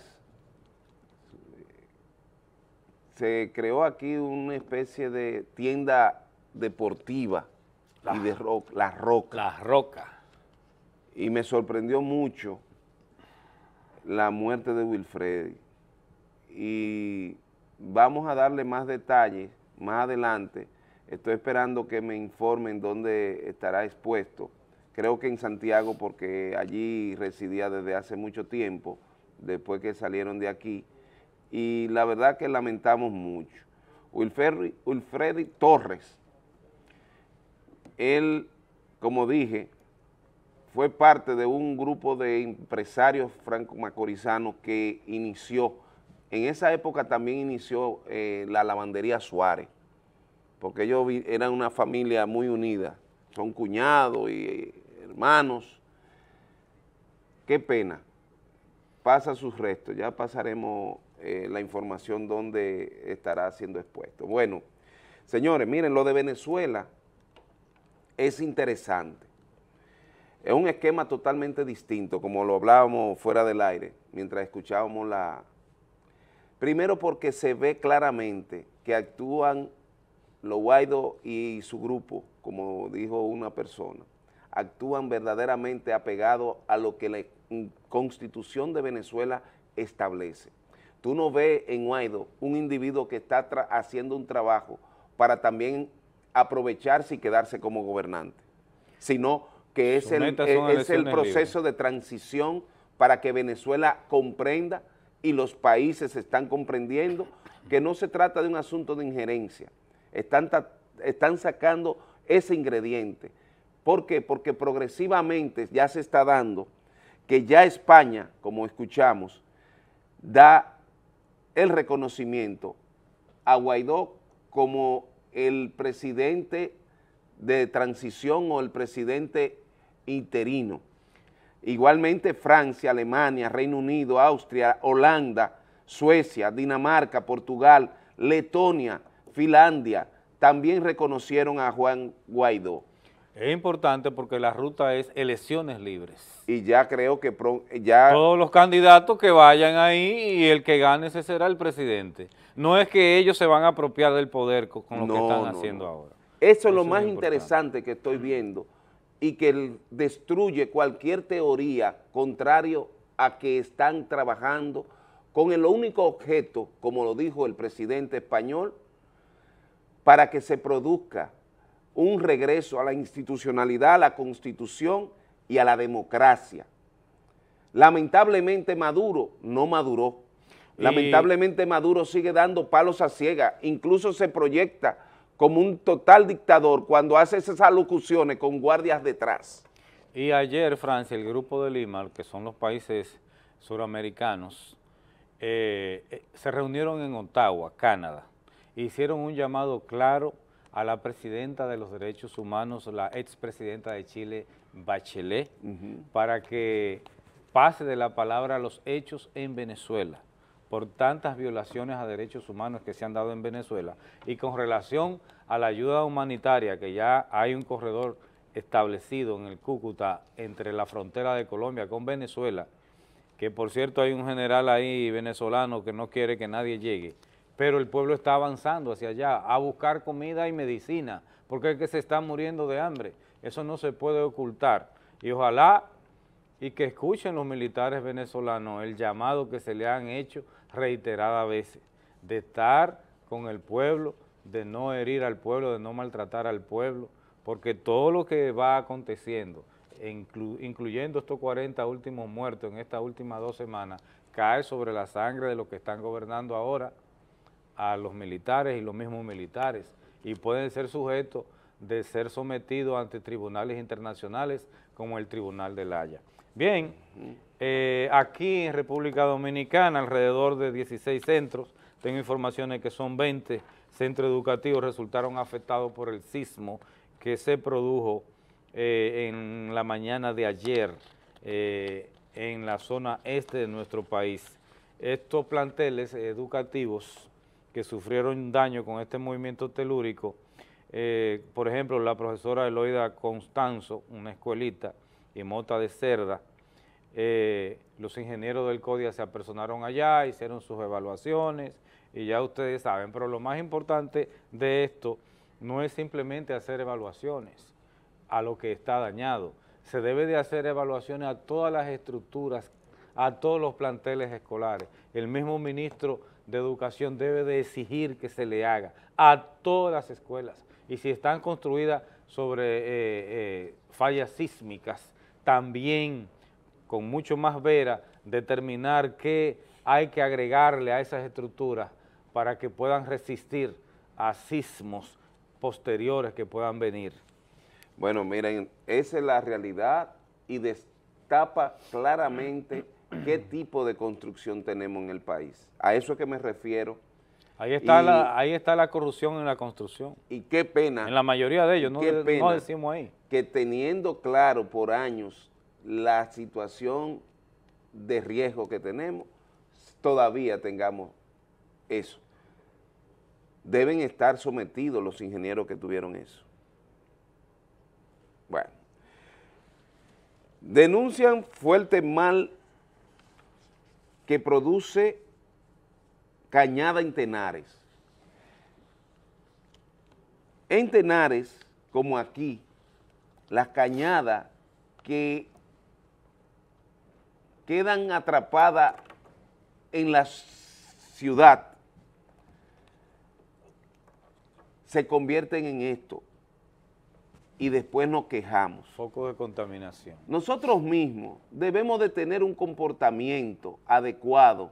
se creó aquí una especie de tienda deportiva y de rock, La Roca. Y me sorprendió mucho la muerte de Wilfredi. Y vamos a darle más detalles más adelante. Estoy esperando que me informen dónde estará expuesto. Creo que en Santiago, porque allí residía desde hace mucho tiempo, después que salieron de aquí. Y la verdad que lamentamos mucho. Wilfredi Torres, él, como dije, fue parte de un grupo de empresarios franco-macorizanos que inició, en esa época también inició la lavandería Suárez, porque ellos eran una familia muy unida, son cuñados y hermanos. Qué pena, pasa sus restos, ya pasaremos la información donde estará siendo expuesto. Bueno, señores, miren, lo de Venezuela es interesante. Es un esquema totalmente distinto, como lo hablábamos fuera del aire, mientras escuchábamos la... Primero porque se ve claramente que actúan los Guaidó y su grupo, como dijo una persona, actúan verdaderamente apegados a lo que la Constitución de Venezuela establece. Tú no ves en Guaidó un individuo que está haciendo un trabajo para también aprovecharse y quedarse como gobernante, sino que es el proceso de transición para que Venezuela comprenda y los países están comprendiendo que no se trata de un asunto de injerencia, están sacando ese ingrediente. ¿Por qué? Porque progresivamente ya se está dando que ya España, como escuchamos, da el reconocimiento a Guaidó como el presidente de transición o el presidente interino. Igualmente Francia, Alemania, Reino Unido, Austria, Holanda, Suecia, Dinamarca, Portugal, Letonia, Finlandia, también reconocieron a Juan Guaidó. Es importante porque la ruta es elecciones libres. Y ya creo que ya... Todos los candidatos que vayan ahí y el que gane ese será el presidente. No es que ellos se van a apropiar del poder con lo que están haciendo ahora. Eso es lo más interesante que estoy viendo y que destruye cualquier teoría contrario a que están trabajando con el único objeto, como lo dijo el presidente español, para que se produzca un regreso a la institucionalidad, a la Constitución y a la democracia. Lamentablemente Maduro no maduró. Lamentablemente Maduro sigue dando palos a ciegas, incluso se proyecta como un total dictador cuando hace esas alocuciones con guardias detrás. Y ayer Francia, el grupo de Lima, que son los países suramericanos, se reunieron en Ottawa, Canadá, e hicieron un llamado claro a la presidenta de los derechos humanos, la expresidenta de Chile, Bachelet, para que pase de la palabra a los hechos en Venezuela, por tantas violaciones a derechos humanos que se han dado en Venezuela, y con relación a la ayuda humanitaria, que ya hay un corredor establecido en el Cúcuta entre la frontera de Colombia con Venezuela, que por cierto hay un general ahí venezolano que no quiere que nadie llegue, pero el pueblo está avanzando hacia allá a buscar comida y medicina, porque es que se está muriendo de hambre. Eso no se puede ocultar. Y ojalá y que escuchen los militares venezolanos el llamado que se le han hecho reiteradas veces, de estar con el pueblo, de no herir al pueblo, de no maltratar al pueblo, porque todo lo que va aconteciendo, incluyendo estos 40 últimos muertos en estas últimas 2 semanas, cae sobre la sangre de los que están gobernando ahora, a los militares y los mismos militares, y pueden ser sujetos de ser sometidos ante tribunales internacionales como el Tribunal de La Haya. Bien, aquí en República Dominicana alrededor de 16 centros, tengo informaciones que son 20 centros educativos resultaron afectados por el sismo que se produjo en la mañana de ayer en la zona este de nuestro país. Estos planteles educativos que sufrieron daño con este movimiento telúrico, por ejemplo, la profesora Eloida Constanzo, una escuelita, y Mota de Cerda, los ingenieros del CODIA se apersonaron allá, hicieron sus evaluaciones, y ya ustedes saben, pero lo más importante de esto no es simplemente hacer evaluaciones a lo que está dañado, se debe de hacer evaluaciones a todas las estructuras, a todos los planteles escolares. El mismo ministro de Educación debe de exigir que se le haga a todas las escuelas, y si están construidas sobre fallas sísmicas, también con mucho más vera determinar qué hay que agregarle a esas estructuras para que puedan resistir a sismos posteriores que puedan venir. Bueno, miren, esa es la realidad y destapa claramente qué tipo de construcción tenemos en el país. A eso es que me refiero. Ahí está la corrupción en la construcción. Y qué pena. En la mayoría de ellos, no decimos ahí. Que teniendo claro por años la situación de riesgo que tenemos, todavía tengamos eso. Deben estar sometidos los ingenieros que tuvieron eso. Bueno. Denuncian fuerte mal que produce Cañada en Tenares. En Tenares, como aquí, las cañadas que quedan atrapadas en la ciudad se convierten en esto y después nos quejamos. Foco de contaminación. Nosotros mismos debemos de tener un comportamiento adecuado,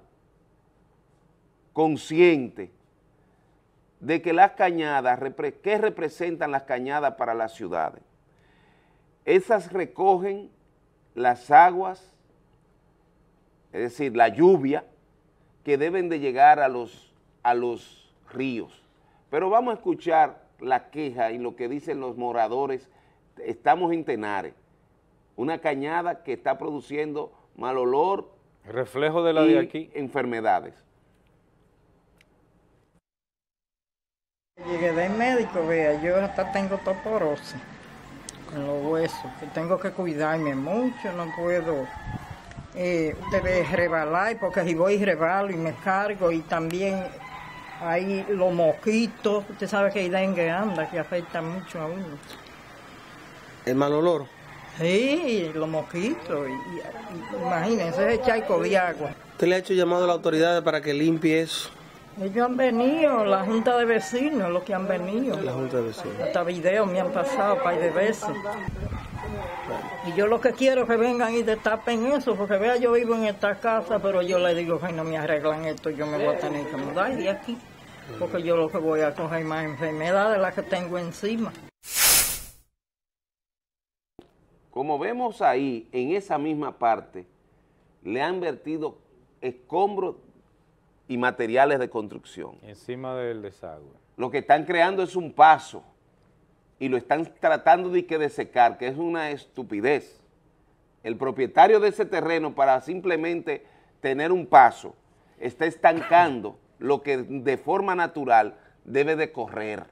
consciente de que las cañadas, ¿qué representan las cañadas para las ciudades? Esas recogen las aguas, es decir, la lluvia que deben de llegar a los ríos. Pero vamos a escuchar la queja y lo que dicen los moradores. Estamos en Tenares, una cañada que está produciendo mal olor, reflejo de la de aquí, enfermedades. Llegué del médico, vea, yo hasta tengo osteoporosis con los huesos, que tengo que cuidarme mucho, no puedo rebalar, porque si voy rebalo y me cargo, y también hay los mosquitos, usted sabe que hay dengue anda, que afecta mucho a uno. ¿El mal olor? Sí, los mosquitos, imagínense ese charco de agua. ¿Usted le ha hecho llamado a las autoridades para que limpie eso? Ellos han venido, la Junta de Vecinos, los que han venido. La Junta de Vecinos. Hasta videos me han pasado un par de veces. Y yo lo que quiero es que vengan y destapen eso, porque vea, yo vivo en esta casa, pero yo le digo que no me arreglan esto, yo me voy a tener que mudar de aquí, porque yo lo que voy a coger más enfermedades de las que tengo encima. Como vemos ahí, en esa misma parte, le han vertido escombros y materiales de construcción. Encima del desagüe. Lo que están creando es un paso y lo están tratando de secar, que es una estupidez. El propietario de ese terreno, para simplemente tener un paso, está estancando lo que de forma natural debe de correr.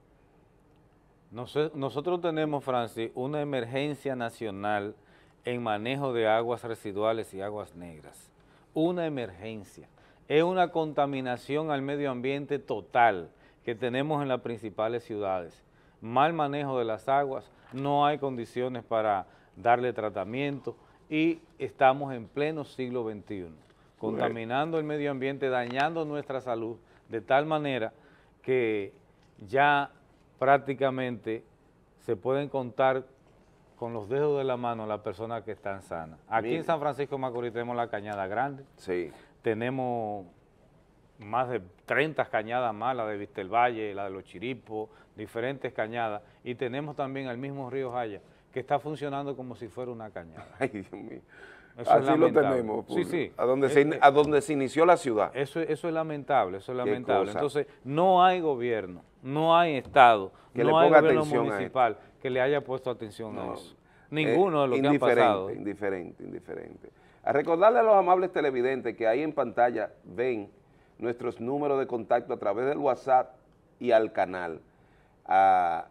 Nosotros tenemos, Francis, una emergencia nacional en manejo de aguas residuales y aguas negras. Una emergencia. Es una contaminación al medio ambiente total que tenemos en las principales ciudades. Mal manejo de las aguas, no hay condiciones para darle tratamiento y estamos en pleno siglo XXI, contaminando el medio ambiente, dañando nuestra salud de tal manera que ya prácticamente se pueden contar con los dedos de la mano las personas que están sanas. Aquí en San Francisco de Macorís tenemos la Cañada Grande, tenemos más de 30 cañadas más, la de Vistelvalle, la de Los Chiripos, diferentes cañadas, y tenemos también el mismo río Jaya, que está funcionando como si fuera una cañada. Ay, Dios mío. Eso así lo tenemos, sí, sí. A donde se inició la ciudad. Eso es lamentable, eso es lamentable. Entonces, no hay gobierno, no hay Estado, que no hay gobierno municipal a que le haya puesto atención a eso. Ninguno de los que han pasado. Indiferente. A recordarle a los amables televidentes que ahí en pantalla ven nuestros números de contacto a través del WhatsApp y al canal. A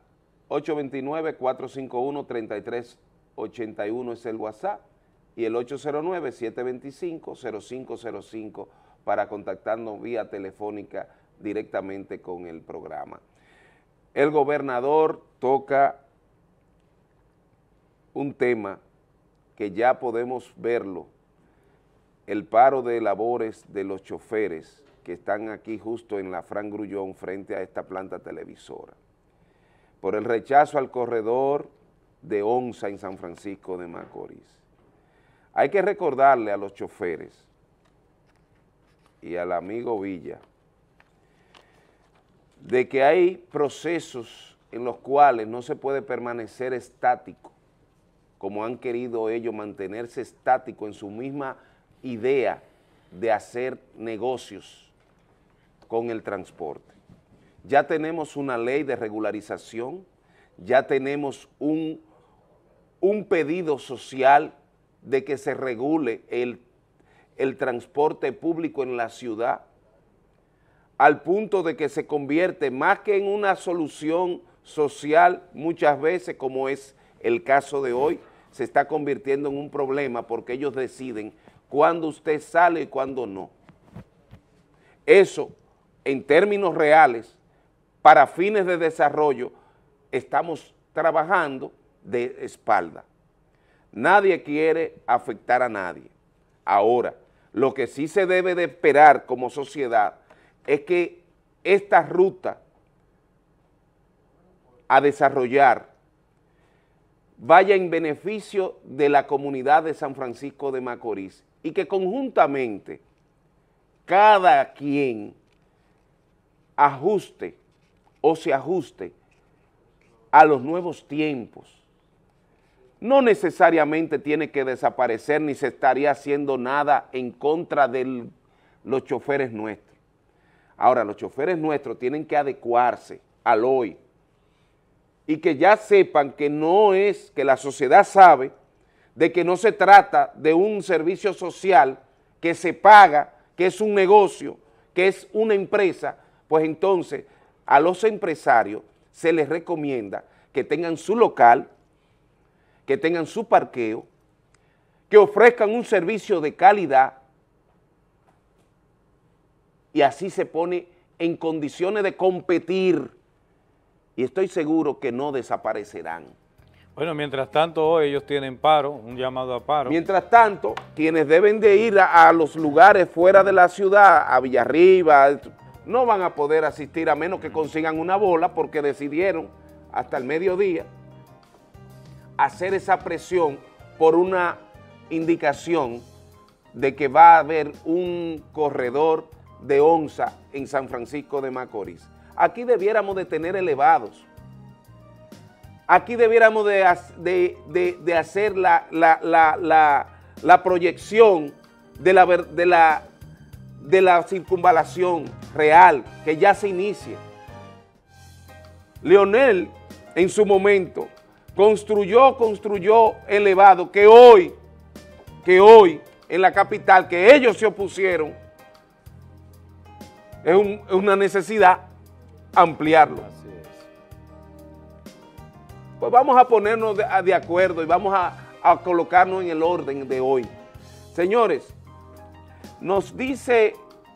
829-451-3381 es el WhatsApp y el 809-725-0505 para contactarnos vía telefónica directamente con el programa. El gobernador toca un tema que ya podemos verlo, el paro de labores de los choferes que están aquí justo en la Fran Grullón frente a esta planta televisora, por el rechazo al corredor de Onza en San Francisco de Macorís. Hay que recordarle a los choferes y al amigo Villa de que hay procesos en los cuales no se puede permanecer estático, como han querido ellos mantenerse estático en su misma idea de hacer negocios con el transporte. Ya tenemos una ley de regularización, ya tenemos un pedido social de que se regule el transporte público en la ciudad, al punto de que se convierte más que en una solución social muchas veces, como es el caso de hoy, se está convirtiendo en un problema porque ellos deciden cuándo usted sale y cuándo no. Eso, en términos reales, para fines de desarrollo, estamos trabajando de espalda. Nadie quiere afectar a nadie. Ahora, lo que sí se debe de esperar como sociedad es que esta ruta a desarrollar vaya en beneficio de la comunidad de San Francisco de Macorís y que conjuntamente cada quien ajuste o se ajuste a los nuevos tiempos. No necesariamente tiene que desaparecer ni se estaría haciendo nada en contra del los choferes nuestros. Ahora, los choferes nuestros tienen que adecuarse al hoy y que ya sepan que no es, que la sociedad sabe de que no se trata de un servicio social que se paga, que es un negocio, que es una empresa, pues entonces a los empresarios se les recomienda que tengan su local, que tengan su parqueo, que ofrezcan un servicio de calidad y así se pone en condiciones de competir y estoy seguro que no desaparecerán. Bueno, mientras tanto hoy ellos tienen paro, un llamado a paro. Mientras tanto, quienes deben de ir a los lugares fuera de la ciudad, a Villarriba, no van a poder asistir a menos que consigan una bola porque decidieron hasta el mediodía hacer esa presión por una indicación de que va a haber un corredor de onza en San Francisco de Macorís. Aquí debiéramos de tener elevados. Aquí debiéramos de hacer la proyección de la circunvalación real, que ya se inicia. Leonel, en su momento, construyó elevado que hoy, en la capital, que ellos se opusieron, es una necesidad ampliarlo. Pues vamos a ponernos de acuerdo y vamos a colocarnos en el orden de hoy. Señores, nos dice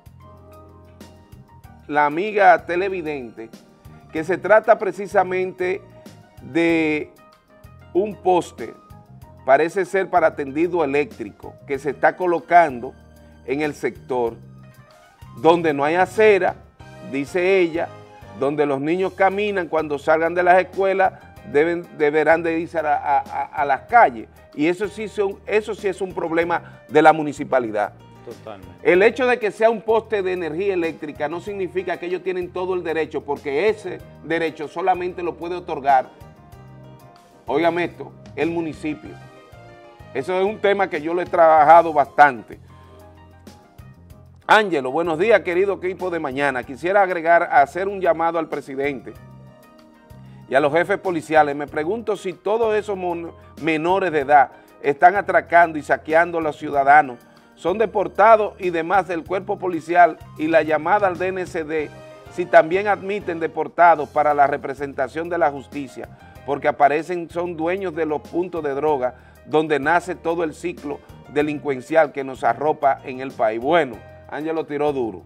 la amiga televidente que se trata precisamente de un poste, parece ser para tendido eléctrico, que se está colocando en el sector donde no hay acera, dice ella, donde los niños caminan cuando salgan de las escuelas, deberán de irse a las calles. Y eso sí es un problema de la municipalidad. Totalmente. El hecho de que sea un poste de energía eléctrica no significa que ellos tienen todo el derecho, porque ese derecho solamente lo puede otorgar, óigame esto, el municipio. Eso es un tema que yo lo he trabajado bastante. Ángelo, buenos días, querido equipo de mañana. Quisiera hacer un llamado al presidente y a los jefes policiales. Me pregunto si todos esos menores de edad están atracando y saqueando a los ciudadanos, son deportados y demás del cuerpo policial, y la llamada al DNCD, si también admiten deportados para la representación de la justicia, porque son dueños de los puntos de droga donde nace todo el ciclo delincuencial que nos arropa en el país. Bueno, Ángelo tiró duro.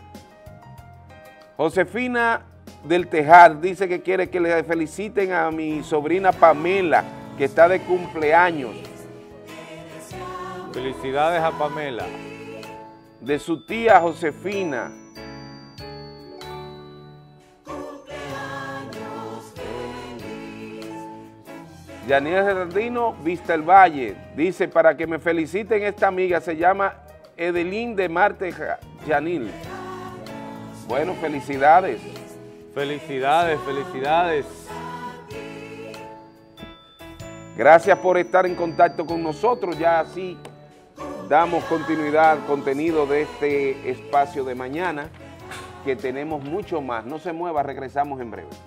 Josefina del Tejar dice que quiere que le feliciten a mi sobrina Pamela, que está de cumpleaños. Felicidades a Pamela. De su tía Josefina. Yaniel Gerardino, Vista el Valle, dice, para que me feliciten, esta amiga se llama Edelín de Marte Yanil. Bueno, felicidades. Felicidades, felicidades. Gracias por estar en contacto con nosotros. Ya así damos continuidad al contenido de este espacio de mañana, que tenemos mucho más. No se mueva, regresamos en breve.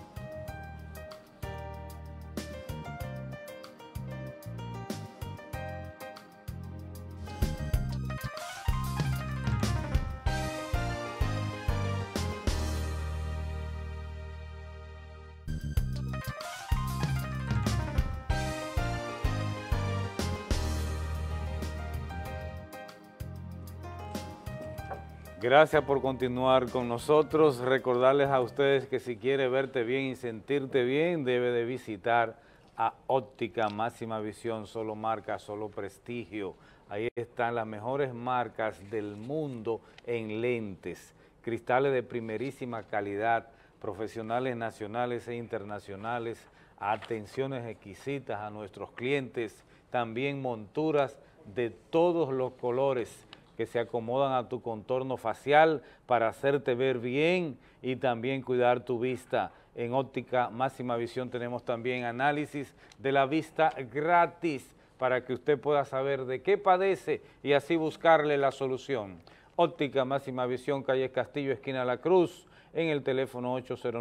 Gracias por continuar con nosotros. Recordarles a ustedes que si quiere verte bien y sentirte bien, debe de visitar a Óptica Máxima Visión, solo marca, solo prestigio. Ahí están las mejores marcas del mundo en lentes, cristales de primerísima calidad, profesionales nacionales e internacionales, atenciones exquisitas a nuestros clientes, también monturas de todos los colores que se acomodan a tu contorno facial para hacerte ver bien y también cuidar tu vista. En Óptica Máxima Visión tenemos también análisis de la vista gratis para que usted pueda saber de qué padece y así buscarle la solución. Óptica Máxima Visión, calle Castillo, esquina La Cruz, en el teléfono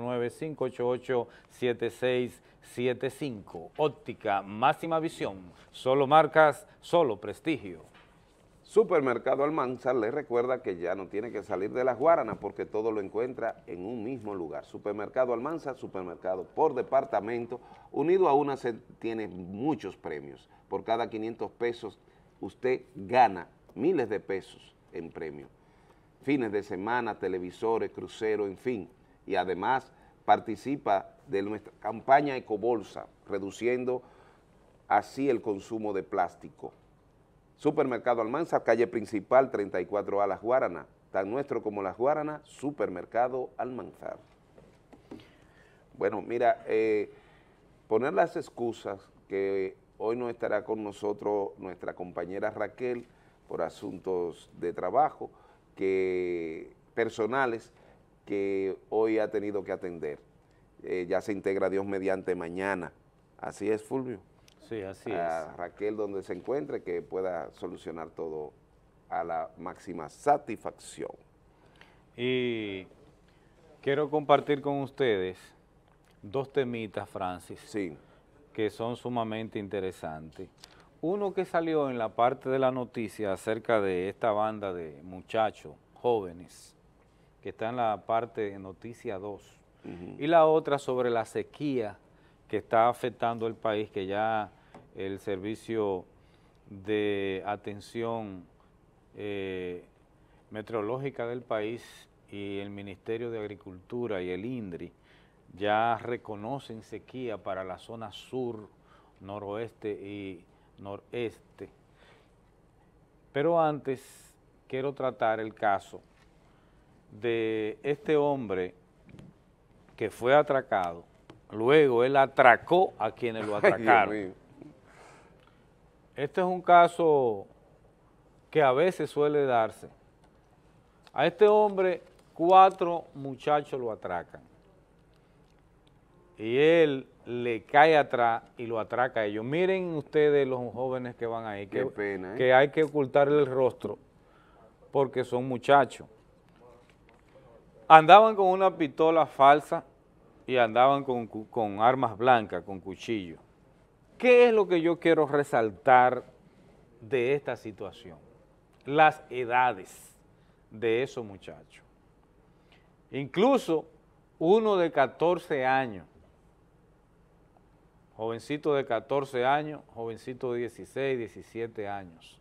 809-588-7675. Óptica Máxima Visión, solo marcas, solo prestigio. Supermercado Almanzar le recuerda que ya no tiene que salir de las Guaranas porque todo lo encuentra en un mismo lugar. Supermercado Almanzar, supermercado por departamento, unido a una tiene muchos premios. Por cada 500 pesos usted gana miles de pesos en premios. Fines de semana, televisores, cruceros, en fin. Y además participa de nuestra campaña Ecobolsa, reduciendo así el consumo de plástico. Supermercado Almanzar, calle principal 34A Las Guaranas, tan nuestro como Las Guaranas, Supermercado Almanzar. Bueno, mira, poner las excusas que hoy no estará con nosotros nuestra compañera Raquel por asuntos de trabajo personales que hoy ha tenido que atender. Ya se integra Dios mediante mañana. Así es, Fulvio. Sí, así a Raquel donde se encuentre, que pueda solucionar todo a la máxima satisfacción. Y quiero compartir con ustedes dos temitas, Francis, sí, que son sumamente interesantes. Uno que salió en la parte de la noticia acerca de esta banda de muchachos jóvenes, que está en la parte de noticia 2, y la otra sobre la sequía que está afectando el país, que ya el servicio de atención meteorológica del país y el Ministerio de Agricultura y el INDRI ya reconocen sequía para la zona sur, noroeste y noreste. Pero antes quiero tratar el caso de este hombre que fue atracado, luego él atracó a quienes lo atracaron. Este es un caso que a veces suele darse. A este hombre 4 muchachos lo atracan y él le cae atrás y lo atraca a ellos. Miren ustedes los jóvenes que van ahí, Qué pena, que hay que ocultarle el rostro porque son muchachos. Andaban con una pistola falsa y andaban con armas blancas, con cuchillos. ¿Qué es lo que yo quiero resaltar de esta situación? Las edades de esos muchachos. Incluso uno de 14 años, jovencito de 14 años, jovencito de 16, 17 años.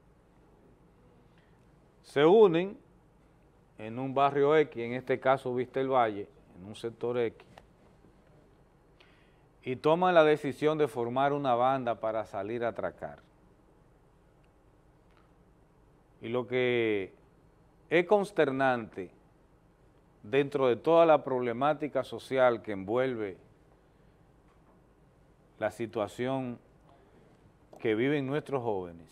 Se unen en un barrio X, en este caso Vista el Valle, en un sector X, y toman la decisión de formar una banda para salir a atracar. Y lo que es consternante dentro de toda la problemática social que envuelve la situación que viven nuestros jóvenes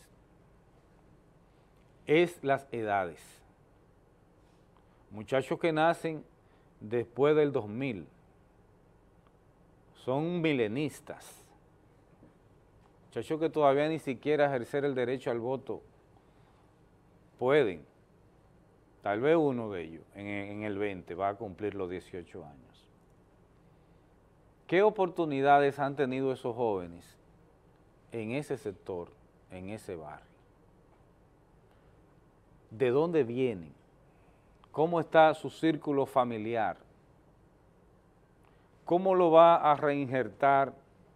es las edades. Muchachos que nacen después del 2000, son milenistas, muchachos que todavía ni siquiera ejercer el derecho al voto pueden. Tal vez uno de ellos en el 20 va a cumplir los 18 años. ¿Qué oportunidades han tenido esos jóvenes en ese sector, en ese barrio? ¿De dónde vienen? ¿Cómo está su círculo familiar? ¿Cómo lo va a reinsertar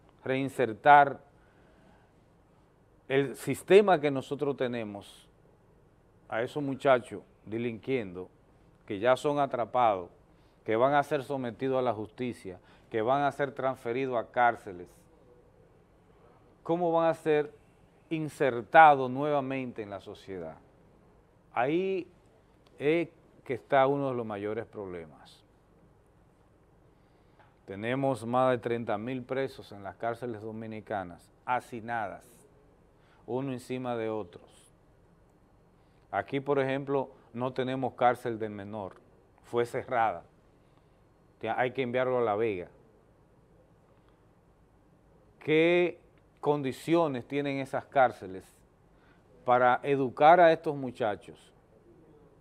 el sistema que nosotros tenemos a esos muchachos delinquiendo, que ya son atrapados, que van a ser sometidos a la justicia, que van a ser transferidos a cárceles? ¿Cómo van a ser insertados nuevamente en la sociedad? Ahí es que está uno de los mayores problemas. Tenemos más de 30.000 presos en las cárceles dominicanas, hacinadas, uno encima de otros. Aquí, por ejemplo, no tenemos cárcel del menor, fue cerrada, hay que enviarlo a La Vega. ¿Qué condiciones tienen esas cárceles para educar a estos muchachos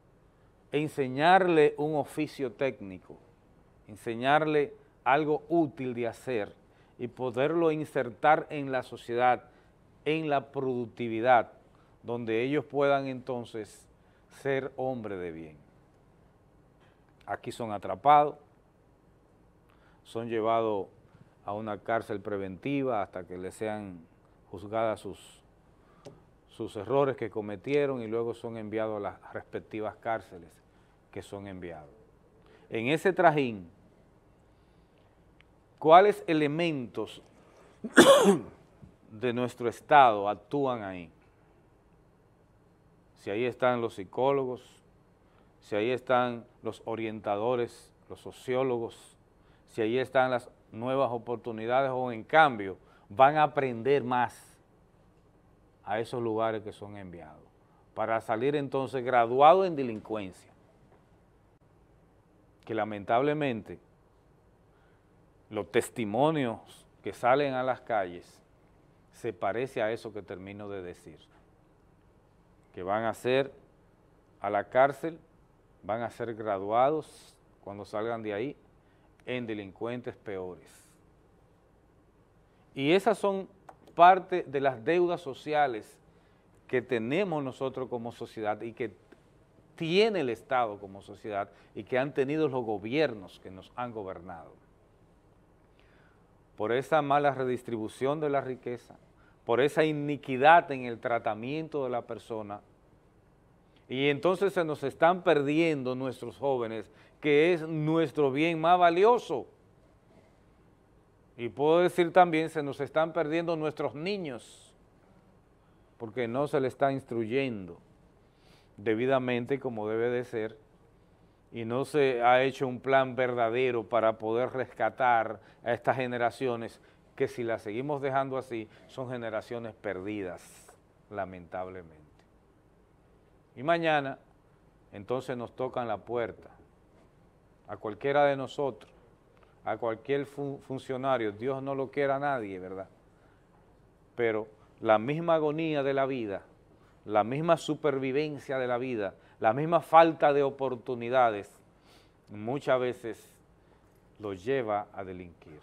enseñarle un oficio técnico, enseñarle algo útil de hacer y poderlo insertar en la sociedad, en la productividad, donde ellos puedan entonces ser hombres de bien. Aquí son atrapados, son llevados a una cárcel preventiva hasta que les sean juzgadas sus errores que cometieron y luego son enviados a las respectivas cárceles que son enviados. En ese trajín, ¿cuáles elementos de nuestro Estado actúan ahí? Si ahí están los psicólogos, si ahí están los orientadores, los sociólogos, si ahí están las nuevas oportunidades o en cambio van a aprender más a esos lugares que son enviados, para salir entonces graduados en delincuencia, que lamentablemente los testimonios que salen a las calles se parece a eso que termino de decir, que van a ser a la cárcel, van a ser graduados cuando salgan de ahí en delincuentes peores. Y esas son parte de las deudas sociales que tenemos nosotros como sociedad y que tiene el Estado como sociedad y que han tenido los gobiernos que nos han gobernado. Por esa mala redistribución de la riqueza, por esa iniquidad en el tratamiento de la persona, y entonces se nos están perdiendo nuestros jóvenes, que es nuestro bien más valioso. Y puedo decir también, se nos están perdiendo nuestros niños, porque no se les está instruyendo debidamente como debe de ser, y no se ha hecho un plan verdadero para poder rescatar a estas generaciones, que si las seguimos dejando así, son generaciones perdidas, lamentablemente. Y mañana, entonces nos tocan la puerta, a cualquiera de nosotros, a cualquier funcionario, Dios no lo quiera a nadie, ¿verdad? Pero la misma agonía de la vida, la misma supervivencia de la vida, la misma falta de oportunidades, muchas veces los lleva a delinquir.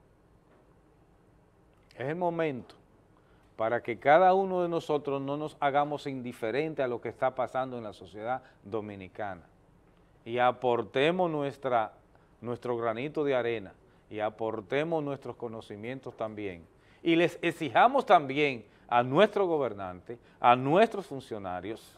Es el momento para que cada uno de nosotros no nos hagamos indiferentes a lo que está pasando en la sociedad dominicana y aportemos nuestro granito de arena y aportemos nuestros conocimientos también y les exijamos también a nuestros gobernantes, a nuestros funcionarios,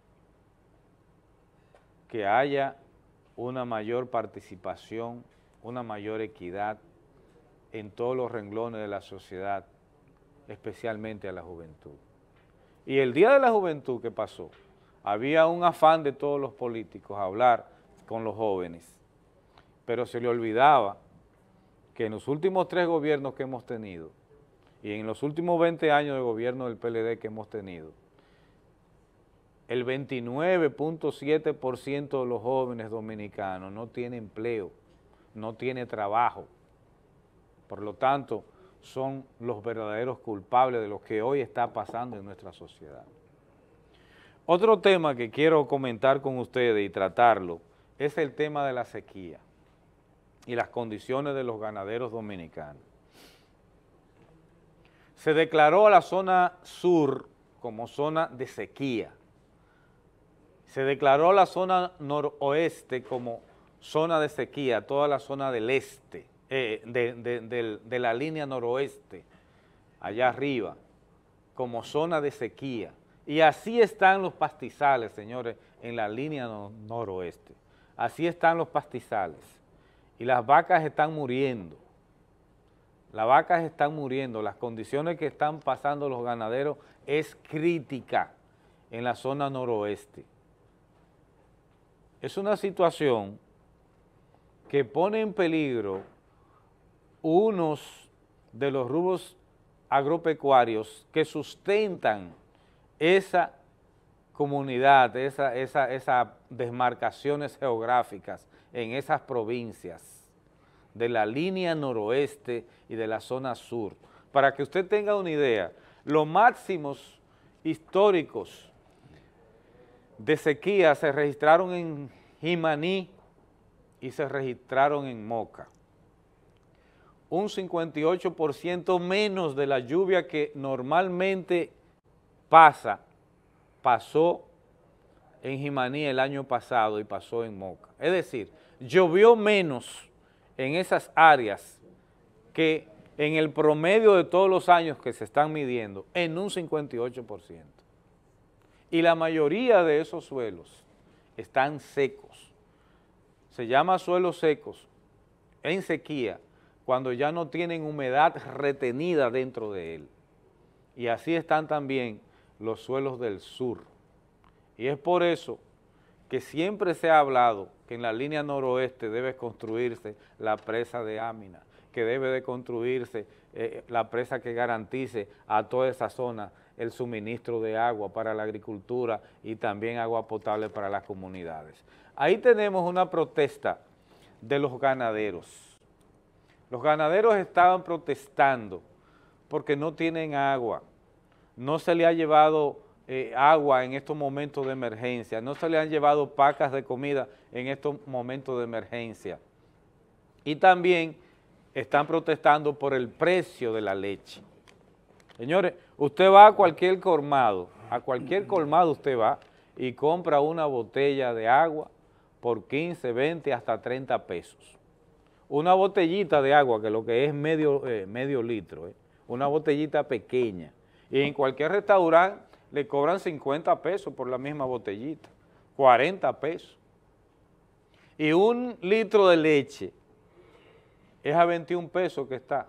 que haya una mayor participación, una mayor equidad en todos los renglones de la sociedad, especialmente a la juventud. Y el Día de la Juventud que pasó, había un afán de todos los políticos a hablar con los jóvenes, pero se le olvidaba que en los últimos 3 gobiernos que hemos tenido y en los últimos 20 años de gobierno del PLD que hemos tenido, el 29.7% de los jóvenes dominicanos no tiene empleo, no tiene trabajo. Por lo tanto, son los verdaderos culpables de lo que hoy está pasando en nuestra sociedad. Otro tema que quiero comentar con ustedes y tratarlo es el tema de la sequía y las condiciones de los ganaderos dominicanos. Se declaró a la zona sur como zona de sequía. Se declaró la zona noroeste como zona de sequía, toda la zona del este, de la línea noroeste, allá arriba, como zona de sequía. Y así están los pastizales, señores, en la línea noroeste. Así están los pastizales. Y las vacas están muriendo. Las vacas están muriendo. Las condiciones que están pasando los ganaderos es crítica en la zona noroeste. Es una situación que pone en peligro unos de los rubros agropecuarios que sustentan esa comunidad, esas demarcaciones geográficas en esas provincias de la línea noroeste y de la zona sur. Para que usted tenga una idea, los máximos históricos de sequía se registraron en Jimaní y se registraron en Moca. Un 58% menos de la lluvia que normalmente pasó en Jimaní el año pasado y pasó en Moca. Es decir, llovió menos en esas áreas que en el promedio de todos los años que se están midiendo, en un 58%. Y la mayoría de esos suelos están secos. Se llama suelos secos en sequía cuando ya no tienen humedad retenida dentro de él. Y así están también los suelos del sur. Y es por eso que siempre se ha hablado que en la línea noroeste debe construirse la presa de Ámina, que debe de construirse la presa que garantice a toda esa zona el suministro de agua para la agricultura y también agua potable para las comunidades. Ahí tenemos una protesta de los ganaderos. Los ganaderos estaban protestando porque no tienen agua, no se le ha llevado agua en estos momentos de emergencia, no se le han llevado pacas de comida en estos momentos de emergencia. Y también están protestando por el precio de la leche. Señores, usted va a cualquier colmado usted va y compra una botella de agua por 15, 20, hasta 30 pesos. Una botellita de agua, que lo que es medio litro, una botellita pequeña. Y en cualquier restaurante le cobran 50 pesos por la misma botellita, 40 pesos. Y un litro de leche es a 21 pesos que está.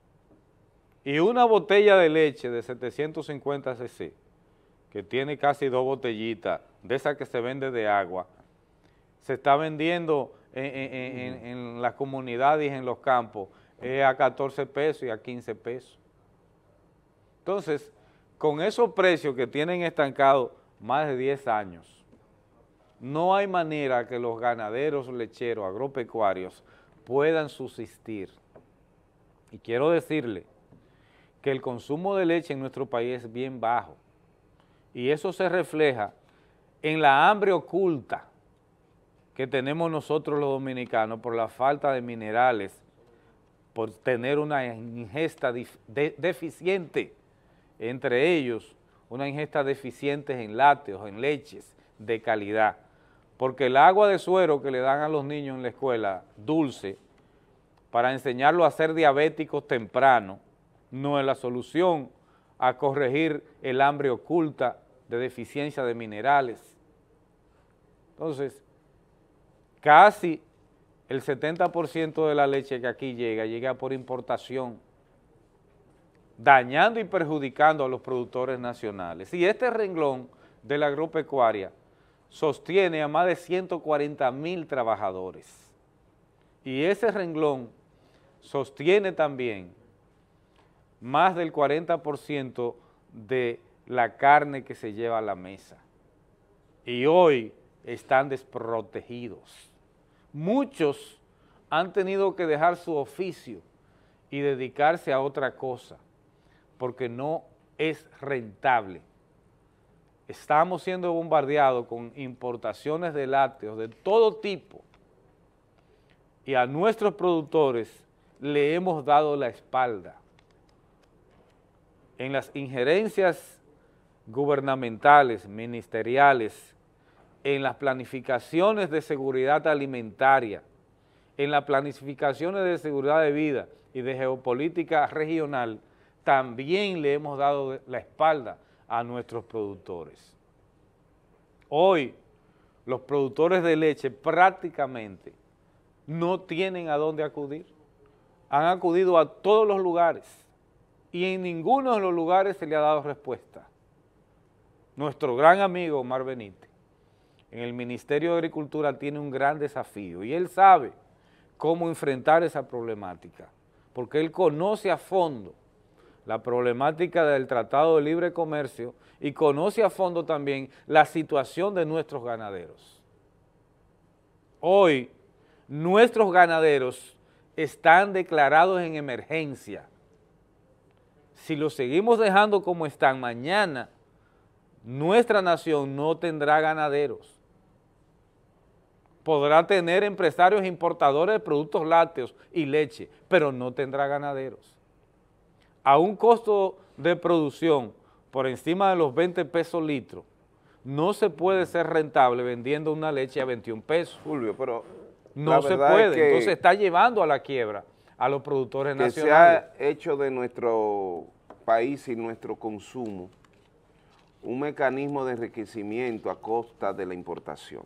Y una botella de leche de 750 cc, que tiene casi 2 botellitas, de esas que se vende de agua, se está vendiendo en las comunidades y en los campos a 14 pesos y a 15 pesos. Entonces, con esos precios que tienen estancados más de 10 años, no hay manera que los ganaderos lecheros agropecuarios puedan subsistir. Y quiero decirle que el consumo de leche en nuestro país es bien bajo, y eso se refleja en la hambre oculta que tenemos nosotros los dominicanos por la falta de minerales, por tener una ingesta deficiente, entre ellos una ingesta deficiente en lácteos, en leches de calidad, porque el agua de suero que le dan a los niños en la escuela, dulce, para enseñarlos a ser diabéticos temprano, no es la solución a corregir el hambre oculta de deficiencia de minerales. Entonces, casi el 70% de la leche que aquí llega por importación, dañando y perjudicando a los productores nacionales. Y este renglón de la agropecuaria sostiene a más de 140,000 trabajadores. Y ese renglón sostiene también más del 40% de la carne que se lleva a la mesa. Y hoy están desprotegidos. Muchos han tenido que dejar su oficio y dedicarse a otra cosa, porque no es rentable. Estamos siendo bombardeados con importaciones de lácteos de todo tipo, y a nuestros productores le hemos dado la espalda. En las injerencias gubernamentales, ministeriales, en las planificaciones de seguridad alimentaria, en las planificaciones de seguridad de vida y de geopolítica regional, también le hemos dado la espalda a nuestros productores. Hoy, los productores de leche prácticamente no tienen a dónde acudir. Han acudido a todos los lugares y en ninguno de los lugares se le ha dado respuesta. Nuestro gran amigo Omar Benítez en el Ministerio de Agricultura tiene un gran desafío y él sabe cómo enfrentar esa problemática, porque él conoce a fondo la problemática del Tratado de Libre Comercio y conoce a fondo también la situación de nuestros ganaderos. Hoy, nuestros ganaderos están declarados en emergencia. Si los seguimos dejando como están, mañana nuestra nación no tendrá ganaderos. Podrá tener empresarios importadores de productos lácteos y leche, pero no tendrá ganaderos. A un costo de producción por encima de los 20 pesos litro, no se puede ser rentable vendiendo una leche a 21 pesos. Fulvio, pero no se puede, entonces está llevando a la quiebra a los productores nacionales. Se ha hecho de nuestro país y nuestro consumo un mecanismo de enriquecimiento a costa de la importación,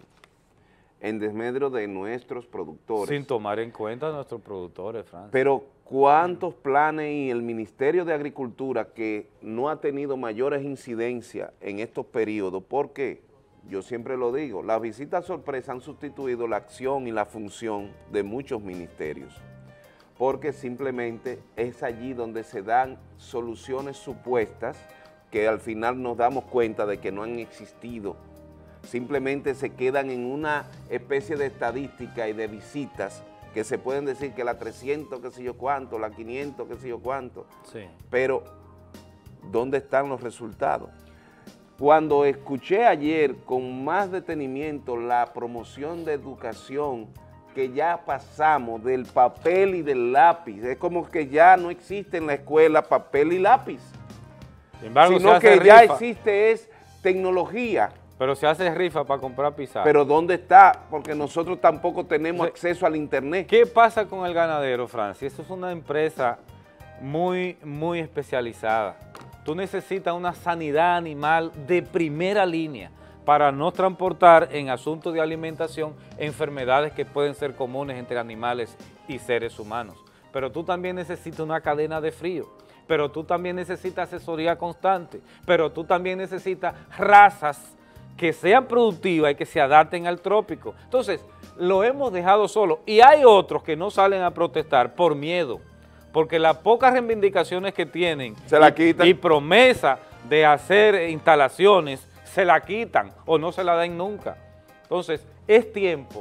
en desmedro de nuestros productores. Sin tomar en cuenta a nuestros productores, Francia. Pero ¿cuántos planes y el Ministerio de Agricultura, que no ha tenido mayores incidencias en estos periodos? Porque yo siempre lo digo, las visitas sorpresa han sustituido la acción y la función de muchos ministerios, porque simplemente es allí donde se dan soluciones supuestas que al final nos damos cuenta de que no han existido. Simplemente se quedan en una especie de estadística y de visitas que se pueden decir que la 300, qué sé yo cuánto, la 500, qué sé yo cuánto. Sí. Pero, ¿dónde están los resultados? Cuando escuché ayer con más detenimiento la promoción de educación, que ya pasamos del papel y del lápiz, es como que ya no existe en la escuela papel y lápiz, Sin embargo, sino que ya existe es tecnología. Pero se hace rifa para comprar pizarra. Pero ¿dónde está? Porque nosotros tampoco tenemos acceso al internet. ¿Qué pasa con el ganadero, Francis? Esto es una empresa muy especializada. Tú necesitas una sanidad animal de primera línea para no transportar en asuntos de alimentación enfermedades que pueden ser comunes entre animales y seres humanos. Pero tú también necesitas una cadena de frío, pero tú también necesitas asesoría constante, pero tú también necesitas razas que sean productivas y que se adapten al trópico. Entonces, lo hemos dejado solo. Y hay otros que no salen a protestar por miedo, porque las pocas reivindicaciones que tienen se la quitan, y promesa de hacer instalaciones, se la quitan o no se la dan nunca. Entonces, es tiempo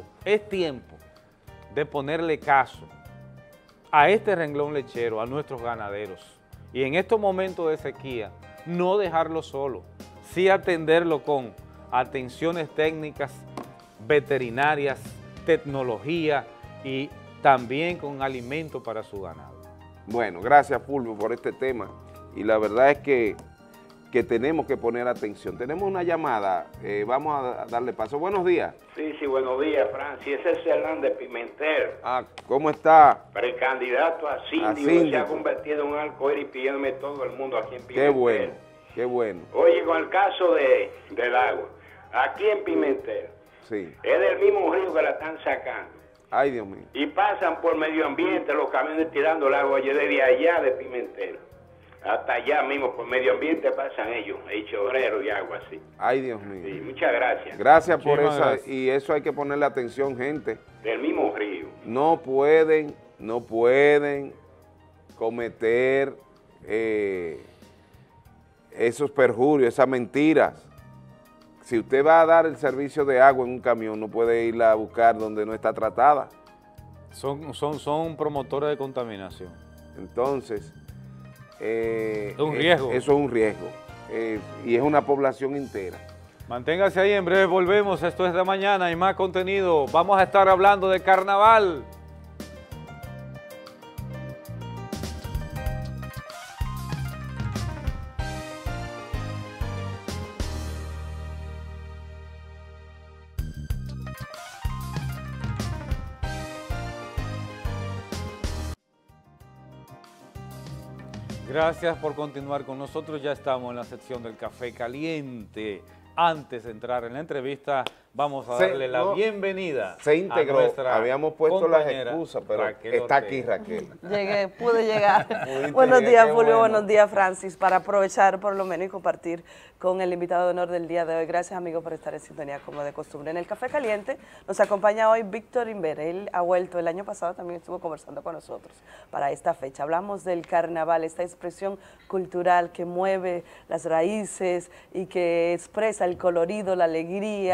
de ponerle caso a este renglón lechero, a nuestros ganaderos. Y en estos momentos de sequía, no dejarlo solo, sí atenderlo con atenciones técnicas, veterinarias, tecnología y también con alimento para su ganado. Bueno, gracias Fulvio por este tema y la verdad es que tenemos que poner atención. Tenemos una llamada, vamos a darle paso. Buenos días. Sí, buenos días, Francis. Ese es Hernández Pimentel. ¿Cómo está? Para el candidato a síndico se ha convertido en un arcoíris pidiéndome todo el mundo aquí en Pimentel. Qué bueno, qué bueno. Oye, con el caso del agua, aquí en Pimentel, sí, es del mismo río que la están sacando. Ay, Dios mío. Y pasan por medio ambiente los camiones tirando el agua desde allá de Pimentel hasta allá mismo, por medio ambiente pasan ellos, el chorrero y agua así. Ay, Dios mío. Sí, muchas gracias. Gracias por eso, y eso hay que ponerle atención, gente. Del mismo río. No pueden cometer esos perjurios, esas mentiras. Si usted va a dar el servicio de agua en un camión, no puede irla a buscar donde no está tratada. Son promotores de contaminación. Entonces, es un riesgo. Eso es un riesgo. Y es una población entera. Manténgase ahí, en breve volvemos. Esto es de mañana y más contenido. Vamos a estar hablando de carnaval. Gracias por continuar con nosotros. Ya estamos en la sección del café caliente. Antes de entrar en la entrevista, vamos a darle la bienvenida. Se integró, habíamos puesto las excusas, pero Raquel está Ortega. Aquí Raquel. Pude llegar. Buenos días, Fulvio, bueno. Buenos días, Francis, para aprovechar por lo menos y compartir con el invitado de honor del día de hoy. Gracias, amigos, por estar en sintonía como de costumbre. En el Café Caliente nos acompaña hoy Víctor Inver. Él ha vuelto, el año pasado también estuvo conversando con nosotros para esta fecha. Hablamos del carnaval, esta expresión cultural que mueve las raíces y que expresa el colorido, la alegría, la cultura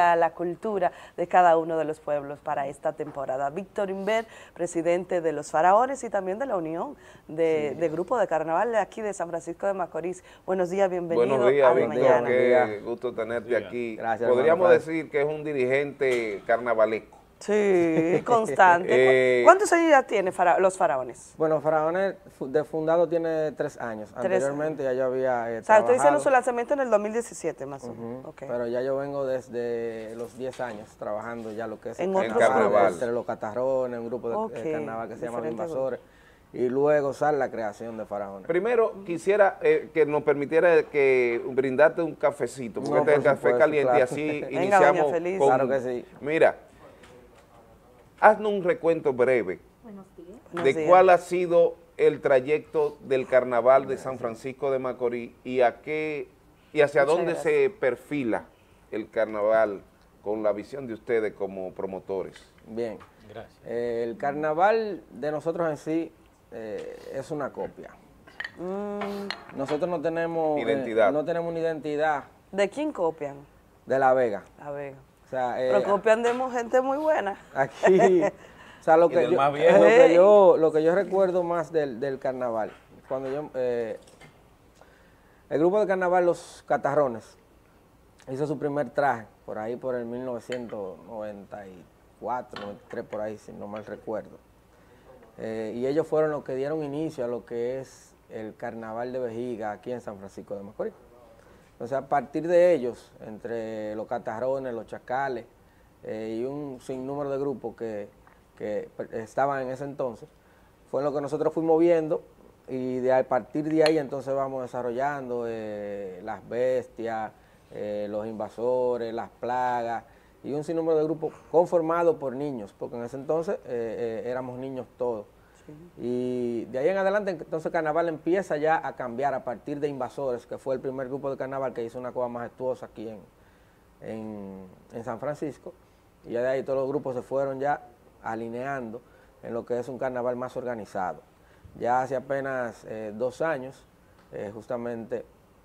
cultura de cada uno de los pueblos para esta temporada. Víctor Inver, presidente de los Faraones y también de la Unión de Grupo de Carnaval de aquí de San Francisco de Macorís. Buenos días, bienvenido. Buenos días, a De Víctor, Mañana. qué gusto tenerte aquí. Gracias, Podríamos hermano. decir que es un dirigente carnavalesco. Sí, constante. ¿Cuántos años ya tiene los Faraones? Bueno, Faraones de fundado tiene 3 años. Anteriormente ya yo había O sea, estoy diciendo trabajado. su lanzamiento en el 2017 más o menos. Ok. Pero ya yo vengo desde los 10 años trabajando ya lo que es En el otro carnaval. entre los catarrones, un grupo de Ok, carnaval que se llama Los diferente Invasores, y luego sale la creación de Faraones. Primero, quisiera que nos permitiera que brindarte un cafecito, porque No, este es por café supuesto, caliente claro. y así Venga, doña iniciamos Feliz. con... Claro que sí. Mira, haznos un recuento breve Buenos de días. cuál ha sido el trayecto del carnaval de San Francisco de Macorís y hacia Muchas dónde gracias. se perfila el carnaval con la visión de ustedes como promotores. Bien. Gracias. El carnaval de nosotros en sí es una copia. Nosotros no tenemos Identidad. no tenemos una identidad ¿De quién copian? de La Vega. A ver. O sea, Pero copian de gente muy buena. aquí, o sea, lo Y del que, yo, más viejo. lo que yo recuerdo más del carnaval, cuando yo, el grupo de carnaval Los Catarrones hizo su primer traje, por ahí por el 1994, 93, por ahí, si no mal recuerdo. Y ellos fueron los que dieron inicio a lo que es el carnaval de Vejiga aquí en San Francisco de Macorís. Entonces, a partir de ellos, entre los Catarrones, los Chacales y un sinnúmero de grupos que estaban en ese entonces, fue lo que nosotros fuimos viendo y a partir de ahí entonces vamos desarrollando las bestias, los invasores, las plagas y un sinnúmero de grupos conformados por niños, porque en ese entonces éramos niños todos. Y de ahí en adelante, entonces el carnaval empieza ya a cambiar a partir de Invasores, que fue el primer grupo de carnaval que hizo una cosa majestuosa aquí en San Francisco. Y ya de ahí todos los grupos se fueron ya alineando en lo que es un carnaval más organizado. Ya hace apenas 2 años, justamente,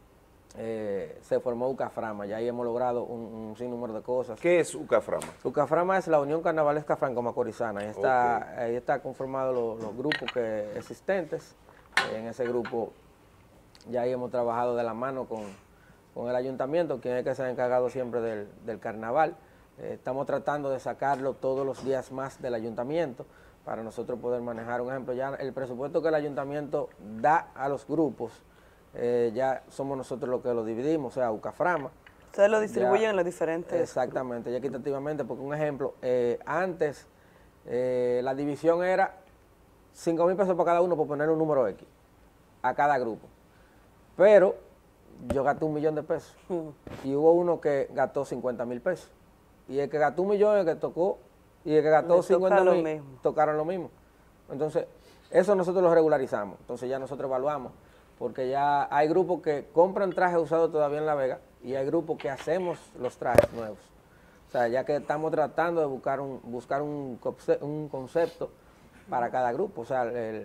se formó Ucaframa, ya ahí hemos logrado un sinnúmero de cosas. ¿Qué es Ucaframa? Ucaframa es la Unión Carnavalesca Franco-Macorizana, ahí está conformado los grupos existentes. En ese grupo ya ahí hemos trabajado de la mano con el ayuntamiento, quien es que se ha encargado siempre del carnaval. Estamos tratando de sacarlo todos los días más del ayuntamiento para nosotros poder manejar. Un ejemplo, ya el presupuesto que el ayuntamiento da a los grupos, ya somos nosotros los que lo dividimos, o sea, Ucaframa. Ustedes lo distribuyen Ya, en los diferentes. exactamente, ya equitativamente, porque un ejemplo, antes la división era 5,000 pesos para cada uno por poner un número X a cada grupo. Pero yo gasté 1 millón de pesos y hubo uno que gastó 50,000 pesos. Y el que gastó 1 millón, el que tocó, y el que gastó Le toca 50,000, lo mismo. tocaron lo mismo. Entonces, eso nosotros lo regularizamos. Entonces ya nosotros evaluamos, porque ya hay grupos que compran trajes usados todavía en La Vega y hay grupos que hacemos los trajes nuevos. O sea, ya que estamos tratando de buscar un concepto para cada grupo. O sea,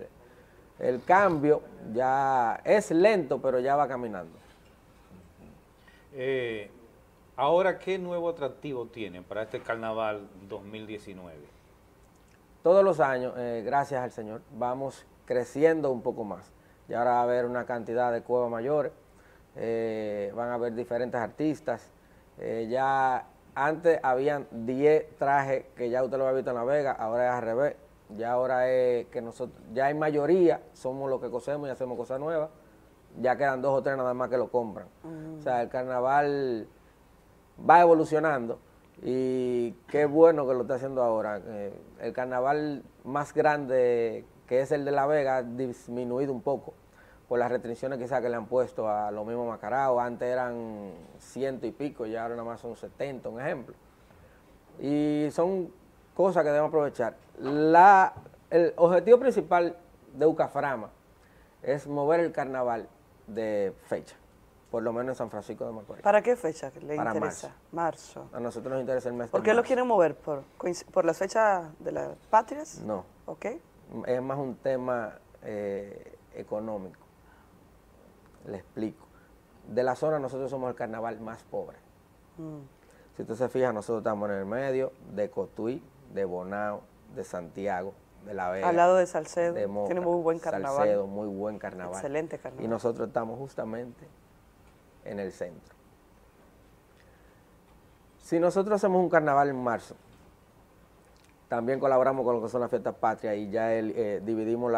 el cambio ya es lento, pero ya va caminando. Ahora, ¿qué nuevo atractivo tienen para este carnaval 2019? Todos los años, gracias al Señor, vamos creciendo un poco más. Y ahora va a haber una cantidad de cuevas mayores, van a haber diferentes artistas. Ya antes habían 10 trajes que ya usted lo había visto en La Vega, ahora es al revés. Ya ahora es que nosotros, ya en mayoría somos los que cosemos y hacemos cosas nuevas. Ya quedan 2 o 3 nada más que lo compran. O sea, el carnaval va evolucionando y qué bueno que lo está haciendo ahora. El carnaval más grande, que es el de La Vega, ha disminuido un poco por las restricciones quizás que le han puesto a los mismos Macarao. Antes eran 100 y pico y ahora nada más son 70, un ejemplo. Y son cosas que debemos aprovechar. El objetivo principal de Ucaframa es mover el carnaval de fecha, por lo menos en San Francisco de Macorís. ¿Para qué fecha le Para interesa? Marzo. A nosotros nos interesa el mes ¿Por de qué lo marzo. quieren mover? ¿Por las fechas de las patrias? No. ¿Ok? Es más un tema económico. Le explico. De la zona nosotros somos el carnaval más pobre. Si usted se fija, nosotros estamos en el medio de Cotuí, de Bonao, de Santiago, de La Vega. Al lado de Salcedo, de Moca, tiene muy buen carnaval. Salcedo, muy buen carnaval. Excelente carnaval. Y nosotros estamos justamente en el centro. Si nosotros hacemos un carnaval en marzo, también colaboramos con lo que son las fiestas patrias y ya dividimos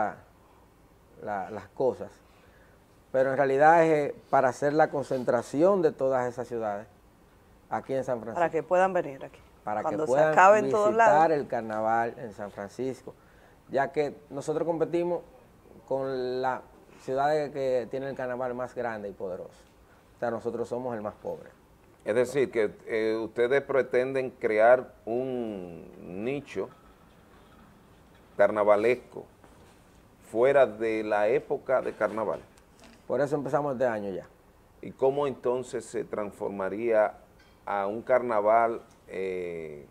las cosas. Pero en realidad es para hacer la concentración de todas esas ciudades aquí en San Francisco. Para que puedan venir aquí. Para Cuando que puedan se acabe en todos lados. visitar el carnaval en San Francisco, ya que nosotros competimos con la ciudad que tiene el carnaval más grande y poderoso. O sea, nosotros somos el más pobre. Es decir, que ustedes pretenden crear un nicho carnavalesco fuera de la época de carnaval. Por eso empezamos este año ya. ¿Y cómo entonces se transformaría a un carnaval que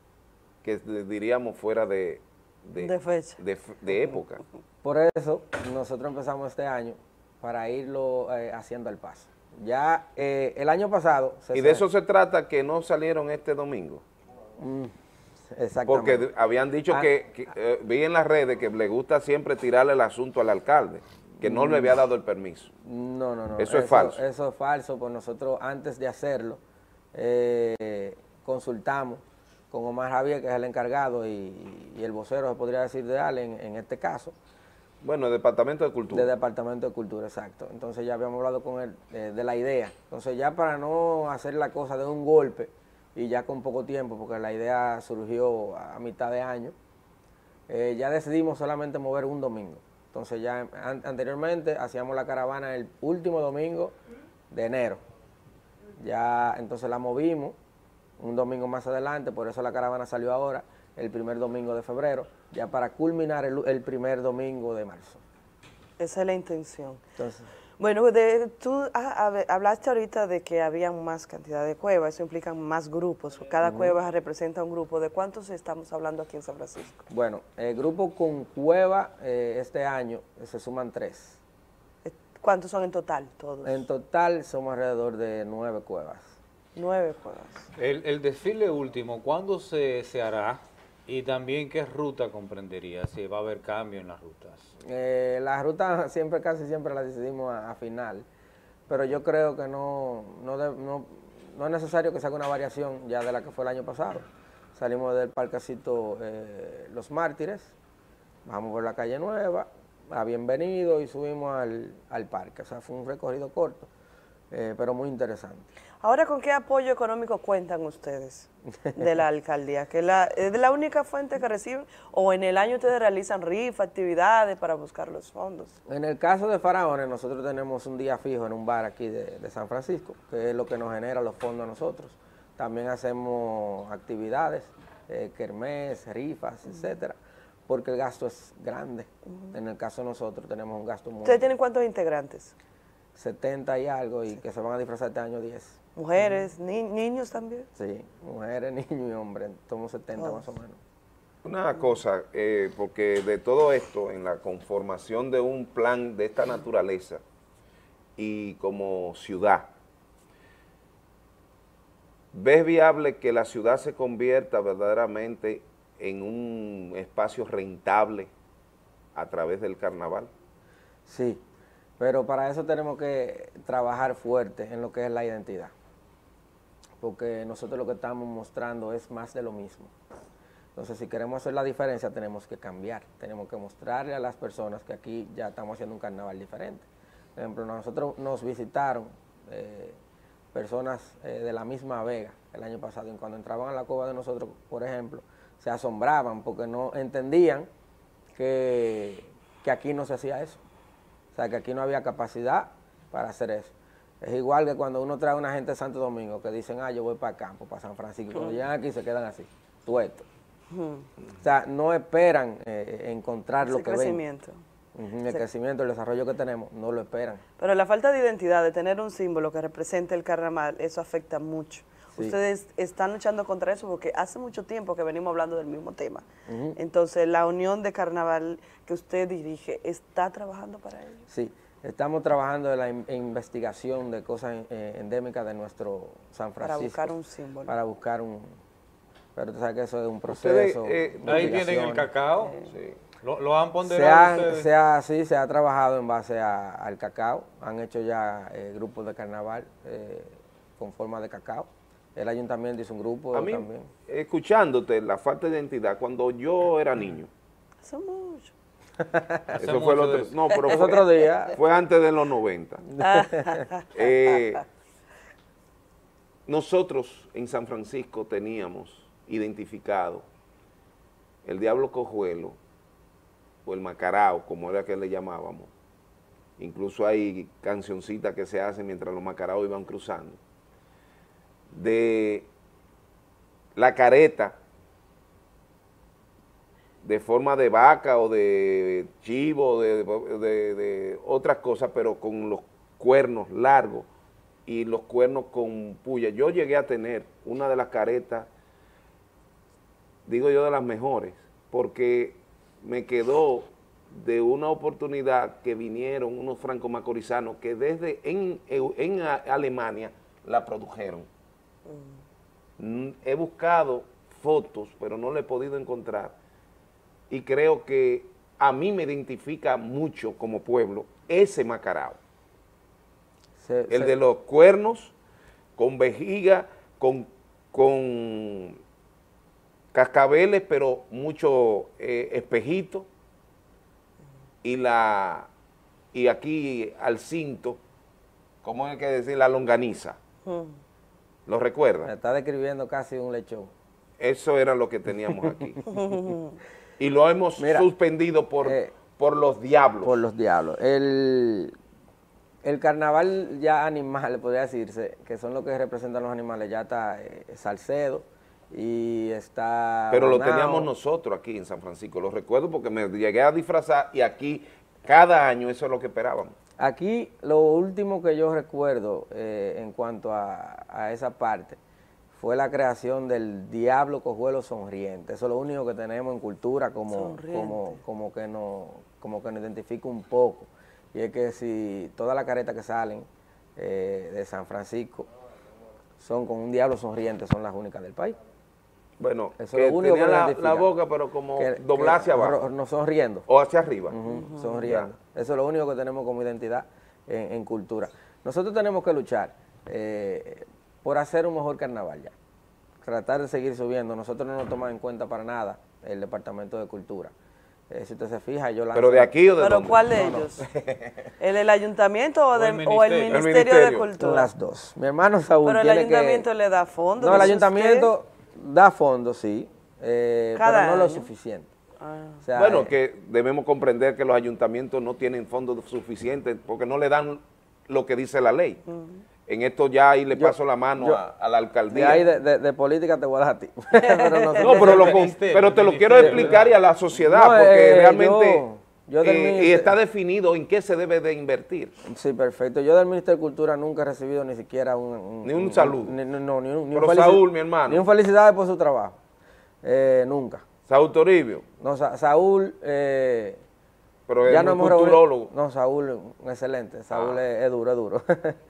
diríamos fuera de fecha, de época? Por eso nosotros empezamos este año para irlo haciendo al paso. Ya el año pasado... ¿Y de eso se trata, que no salieron este domingo? Exactamente. Porque habían dicho que vi en las redes que le gusta siempre tirarle el asunto al alcalde, que no le había dado el permiso. No. Eso es falso. Eso es falso, pues nosotros antes de hacerlo consultamos con Omar Javier, que es el encargado, y el vocero, se podría decir, de Ale en este caso. Bueno, el Departamento de Cultura. De Departamento de Cultura, exacto. Entonces ya habíamos hablado con él de la idea. Entonces ya para no hacer la cosa de un golpe y ya con poco tiempo, porque la idea surgió a mitad de año, ya decidimos solamente mover un domingo. Entonces ya anteriormente hacíamos la caravana el último domingo de enero. Ya entonces la movimos un domingo más adelante, por eso la caravana salió ahora, el primer domingo de febrero, ya para culminar el primer domingo de marzo. Esa es la intención. Entonces, bueno, tú hablaste ahorita de que había más cantidad de cuevas, eso implica más grupos, cada cueva representa un grupo. ¿De cuántos estamos hablando aquí en San Francisco? Bueno, el grupo con cueva este año se suman 3. ¿Cuántos son en total todos? En total somos alrededor de 9 cuevas. 9 cuevas. El desfile último, ¿cuándo se hará? Y también, ¿qué ruta comprendería? Si va a haber cambio en las rutas. Las rutas casi siempre las decidimos a final, pero yo creo que no es necesario que se haga una variación ya de la que fue el año pasado. Salimos del parquecito Los Mártires, bajamos por la calle Nueva, a Bienvenido y subimos al parque. O sea, fue un recorrido corto, pero muy interesante. Ahora, ¿con qué apoyo económico cuentan ustedes de la alcaldía? ¿Es la única fuente que reciben? ¿O en el año ustedes realizan rifas, actividades para buscar los fondos? En el caso de Faraones, nosotros tenemos un día fijo en un bar aquí de San Francisco, que es lo que nos genera los fondos a nosotros. También hacemos actividades, kermés, rifas, etcétera, porque el gasto es grande. En el caso de nosotros tenemos un gasto muy... ¿Ustedes tienen cuántos integrantes? 70 y algo, y que se van a disfrazar este año 10. ¿Mujeres, niños también? Sí, mujeres, niños y hombres, somos 70 más o menos. Una cosa, porque de todo esto, en la conformación de un plan de esta naturaleza y como ciudad, ¿ves viable que la ciudad se convierta verdaderamente en un espacio rentable a través del carnaval? Sí, pero para eso tenemos que trabajar fuerte en lo que es la identidad, porque nosotros lo que estamos mostrando es más de lo mismo. Entonces, si queremos hacer la diferencia, tenemos que cambiar, tenemos que mostrarle a las personas que aquí ya estamos haciendo un carnaval diferente. Por ejemplo, nosotros nos visitaron personas de la misma Vega el año pasado, y cuando entraban a la cueva de nosotros, por ejemplo, se asombraban porque no entendían que aquí no se hacía eso. O sea, que aquí no había capacidad para hacer eso. Es igual que cuando uno trae a una gente de Santo Domingo que dicen, yo voy para campo, para San Francisco, y cuando llegan aquí se quedan así, tuetos. O sea, no esperan encontrar lo que crecimiento. ven. El crecimiento, el desarrollo que tenemos, no lo esperan. Pero la falta de identidad, de tener un símbolo que represente el carnaval, eso afecta mucho. Sí. Ustedes están luchando contra eso porque hace mucho tiempo que venimos hablando del mismo tema. Entonces, la unión de carnaval que usted dirige, ¿está trabajando para ello? Sí, Estamos trabajando en la investigación de cosas endémicas de nuestro San Francisco. Para buscar un símbolo. Para buscar un... Pero tú sabes que eso es un proceso. Ahí tienen el cacao. Sí. ¿Lo han ponderado ustedes? Sí, se ha trabajado en base al cacao. Han hecho ya grupos de carnaval con forma de cacao. El ayuntamiento hizo un grupo a mí, también. Escuchándote, la falta de identidad, cuando yo era niño. Hace mucho. Eso fue el otro, no, pero fue otro día. Fue antes de los 90. Nosotros en San Francisco teníamos identificado el diablo cojuelo o el macarao, como era que le llamábamos. Incluso hay cancioncitas que se hacen mientras los macaraos iban cruzando. De la careta de forma de vaca o de chivo, de otras cosas, pero con los cuernos largos y los cuernos con puya. Yo llegué a tener una de las caretas, digo yo, de las mejores, porque me quedó de una oportunidad que vinieron unos franco-macorizanos que desde en Alemania la produjeron. He buscado fotos, pero no le he podido encontrar. Y creo que a mí me identifica mucho como pueblo ese macarao. El de los cuernos, con vejiga, con cascabeles, pero mucho espejito, y aquí al cinto, ¿cómo hay que decir? La longaniza. ¿Lo recuerdan? Me está describiendo casi un lechón. Eso era lo que teníamos aquí. Y lo hemos suspendido por los diablos. Por los diablos. El carnaval ya animal, podría decirse, que son los que representan los animales, ya está Salcedo y está... Pero Manao. Lo teníamos nosotros aquí en San Francisco, lo recuerdo porque me llegué a disfrazar y aquí cada año eso es lo que esperábamos. Aquí lo último que yo recuerdo en cuanto a esa parte fue la creación del diablo cojuelo sonriente. Eso es lo único que tenemos en cultura como que nos identifica un poco. Y es que si todas las caretas que salen de San Francisco son con un diablo sonriente, son las únicas del país. Bueno, eso que es lo único tenía que la boca, pero como doblar hacia abajo. No, sonriendo. O hacia arriba. Sonriendo. Eso es lo único que tenemos como identidad en cultura. Nosotros tenemos que luchar por hacer un mejor carnaval ya. Tratar de seguir subiendo. Nosotros no nos tomamos en cuenta para nada el Departamento de Cultura. Si usted se fija, yo ¿Pero de aquí o de ¿Pero dónde? cuál de ellos? ¿El del ayuntamiento o el Ministerio de Cultura? Las dos. Mi hermano Saúl Pero el ayuntamiento le da fondos. No, el ayuntamiento da fondos, sí, pero no lo suficiente. O sea, bueno, que debemos comprender que los ayuntamientos no tienen fondos suficientes porque no le dan lo que dice la ley. En esto ya ahí le paso la mano a la alcaldía. De política te voy a dar a ti. pero te lo quiero explicar y a la sociedad, porque realmente y está definido en qué se debe de invertir. Sí, perfecto. Yo del Ministerio de Cultura nunca he recibido ni siquiera ni un saludo. Pero Saúl, mi hermano. Ni un felicidades por su trabajo. Nunca. Saúl Toribio. No, Saúl... pero es un culturólogo. No, Saúl, excelente. Saúl es duro.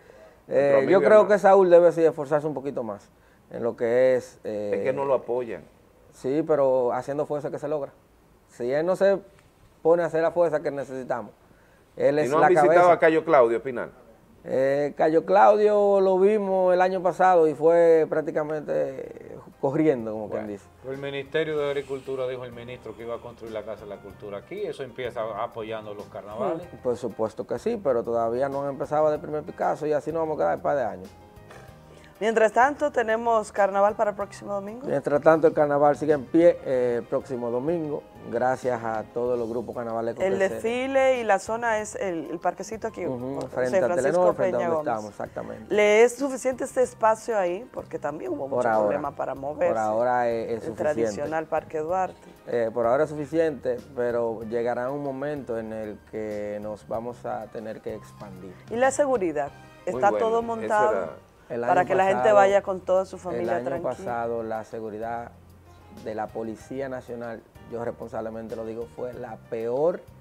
Yo creo que Saúl debe sí esforzarse un poquito más en lo que es... es que no lo apoyan. Sí, pero haciendo fuerza que se logra. Si él no se pone a hacer la fuerza que necesitamos, él es la cabeza. ¿Y no han visitado a Cayo Claudio Espinal? Cayo Claudio lo vimos el año pasado y fue prácticamente corriendo, como quien dice. El Ministerio de Agricultura dijo el ministro que iba a construir la Casa de la Cultura aquí, eso empieza apoyando los carnavales. Por supuesto que sí, pero todavía no han empezado de primer Picasso y así nos vamos a quedar un par de años. Mientras tanto, ¿tenemos carnaval para el próximo domingo? Mientras tanto, el carnaval sigue en pie próximo domingo, gracias a todos los grupos carnavales. El desfile y la zona es el parquecito aquí, frente a Telenor, frente a donde estamos, exactamente. ¿Le es suficiente este espacio ahí? Porque también hubo mucho problema para moverse. Por ahora es suficiente. El tradicional Parque Duarte. Por ahora es suficiente, pero llegará un momento en el que nos vamos a tener que expandir. ¿Y la seguridad? ¿Está todo montado? Para que la gente vaya con toda su familia tranquila. El año pasado la seguridad de la Policía Nacional, yo responsablemente lo digo, fue la peor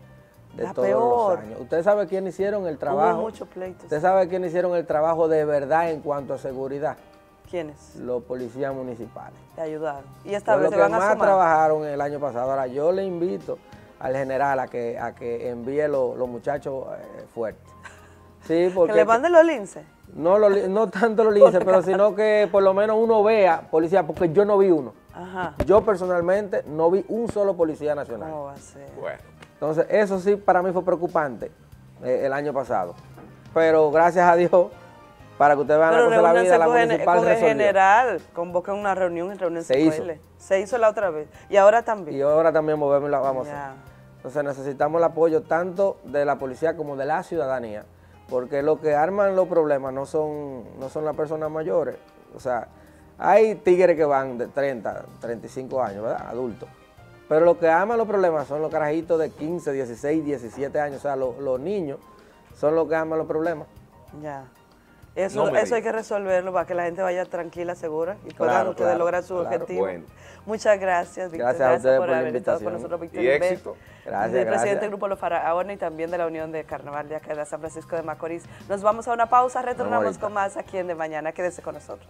de La todos peor. los años. ¿Usted sabe quién hicieron el trabajo? Hubo muchos pleitos. ¿Usted sabe quién hicieron el trabajo de verdad en cuanto a seguridad? ¿Quiénes? Los policías municipales. Te ayudaron. Y esta Fue vez lo se que van a más sumar. trabajaron el año pasado. Ahora yo le invito al general a que envíe los muchachos fuertes. Sí, porque Que le manden los linces. no tanto los linces, pero sino que por lo menos uno vea policía, porque yo no vi uno. Ajá. Yo personalmente no vi un solo policía nacional. ¿Cómo va a ser? Bueno. Entonces, eso sí para mí fue preocupante el año pasado. Pero gracias a Dios, para que ustedes vean la cosa de la vida, la municipal con el resolvió. general, convocan una reunión en reunión Se hizo. Se hizo la otra vez. Y ahora también. Y ahora también volvemos y la vamos a Ya. hacer. Entonces necesitamos el apoyo tanto de la policía como de la ciudadanía, porque lo que arman los problemas no son las personas mayores. O sea, hay tigres que van de 30, 35 años, ¿verdad? Adultos. Pero lo que arman los problemas son los carajitos de 15, 16, 17 años. O sea, los niños son los que arman los problemas. Ya. Eso hay que resolverlo para que la gente vaya tranquila, segura y puedan ustedes lograr su objetivo. Bueno. Muchas gracias, Víctor. Gracias a ustedes por por la haber estado con invitación. nosotros, Víctor Y Inver, éxito. Gracias, del gracias. presidente del Grupo Los Faraones y también de la Unión de Carnaval de acá de San Francisco de Macorís. Nos vamos a una pausa, retornamos ahorita. con más aquí en De Mañana. Quédese con nosotros.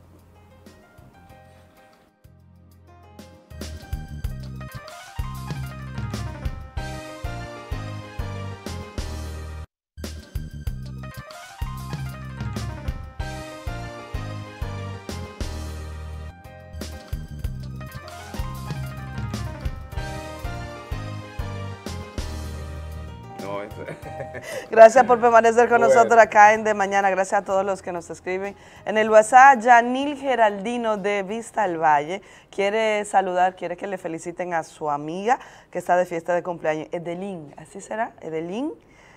No, eso Gracias por permanecer con Bueno. nosotros acá en De Mañana. Gracias a todos los que nos escriben. En el WhatsApp, Yanil Geraldino de Vista al Valle quiere saludar, quiere que le feliciten a su amiga que está de fiesta de cumpleaños, Edelín. ¿Así será? Edelín.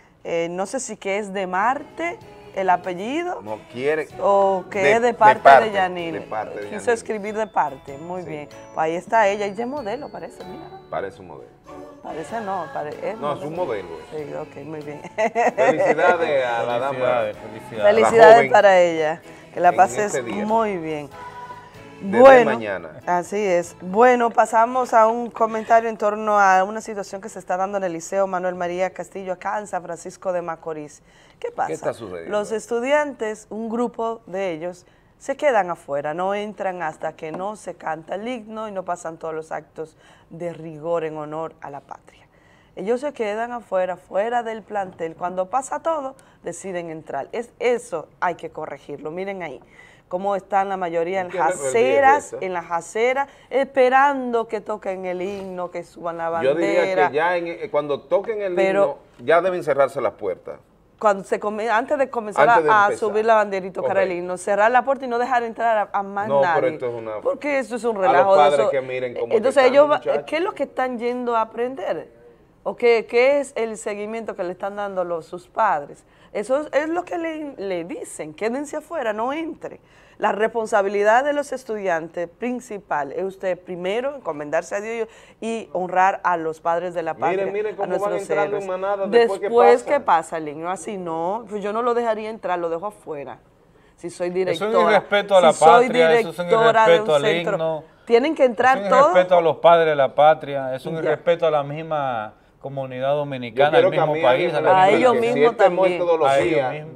No sé si que es de Marte el apellido no quiere. o que es de parte de Yanil. De parte de Quiso Yanil. escribir de parte. Muy bien. Pues ahí está ella. Ella es modelo, parece. Mira. Parece un modelo. Parece no. Es No, es un modelo. Sí, ok, muy bien. Felicidades a la dama. Felicidades joven para ella. Que la en pases este día. muy bien. Desde Bueno, mañana. así es. Bueno, pasamos a un comentario en torno a una situación que se está dando en el Liceo Manuel María Castillo, acá en San Francisco de Macorís. ¿Qué pasa? ¿Qué está sucediendo? Los estudiantes, un grupo de ellos, se quedan afuera, no entran hasta que no se canta el himno y no pasan todos los actos de rigor en honor a la patria. Ellos se quedan afuera, fuera del plantel. Cuando pasa todo, deciden entrar. Eso hay que corregirlo. Miren ahí cómo están la mayoría en ¿Qué las rebeldía es esa? aceras, esperando que toquen el himno, que suban la Yo bandera. diría que ya cuando toquen el Pero- himno, ya deben cerrarse las puertas. Cuando antes de comenzar Antes de a empezar. subir la bandera y tocar el Correcto. himno, cerrar la puerta y no dejar entrar a más No, nadie. pero esto es una... Porque eso es un A relajo. los padres de eso. que miren cómo Entonces están ellos, los muchachos. ¿qué es lo que están yendo a aprender? ¿O qué es el seguimiento que le están dando sus padres? Eso es lo que le dicen, quédense afuera, no entre. La responsabilidad de los estudiantes principal es usted primero encomendarse a Dios y honrar a los padres de la patria. Miren cómo a van nuestros entrando héroes. en manada Después, ¿qué ¿qué pasa? pasa, el niño? Así no, pues yo no lo dejaría entrar, lo dejo afuera. Si soy directora. Eso es un irrespeto a la si soy patria, eso es un directora de irrespeto un al centro, himno. Tienen que entrar Es un todos. irrespeto a los padres de la patria, es un Ya. irrespeto a la misma comunidad Yo dominicana, quiero al mismo cambiar país. la la misma ellos nación. si mismos esta también. metodología A ellos mismos.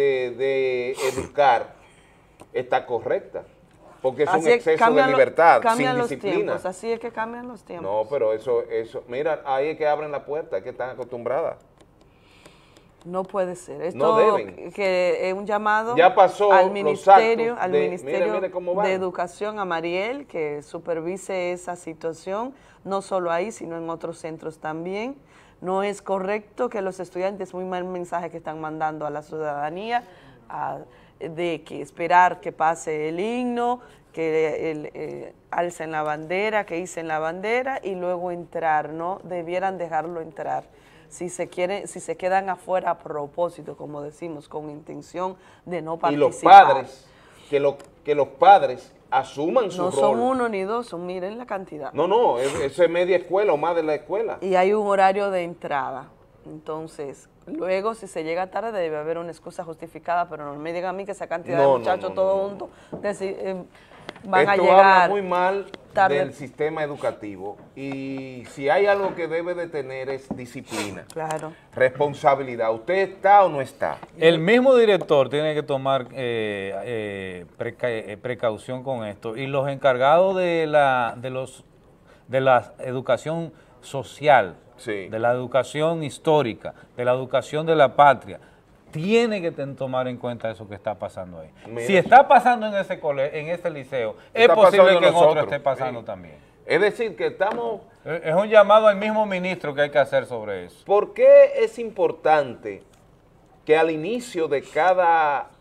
de educar está correcta, porque es un Así es, exceso de cambian libertad, cambian sin los disciplina. tiempos, así es que cambian los tiempos. No, pero eso, mira, ahí es que abren la puerta, es que están acostumbradas. No puede ser. Esto No deben. que es un llamado Ya pasó al los ministerio, actos al de- Ministerio mire cómo van. de Educación, a Mariel, que supervise esa situación, no solo ahí, sino en otros centros también. No es correcto que los estudiantes, muy mal mensaje que están mandando a la ciudadanía, de que esperar que pase el himno, que alcen la bandera, que hicen la bandera y luego entrar, ¿no? Debieran dejarlo entrar. Si se quedan afuera a propósito, como decimos, con intención de no Y participar. los padres, que los padres asuman su No rol. son uno ni dos, miren la cantidad. No, eso es media escuela o más de la escuela. Y hay un horario de entrada. Entonces, luego si se llega tarde debe haber una excusa justificada, pero no me digan a mí que esa cantidad No, de muchachos todos juntos van Esto a llegar habla muy mal tarde. del sistema educativo y si hay algo que debe de tener es disciplina, claro, responsabilidad. ¿Usted está o no está? El mismo director tiene que tomar precaución con esto y los encargados de la educación social, de la educación histórica, de la educación de la patria, tiene que tomar en cuenta eso que está pasando ahí. Mira, si está pasando en ese liceo, es posible que en otro esté pasando también. Es decir, que estamos... Es un llamado al mismo ministro que hay que hacer sobre eso. ¿Por qué es importante que al inicio de cada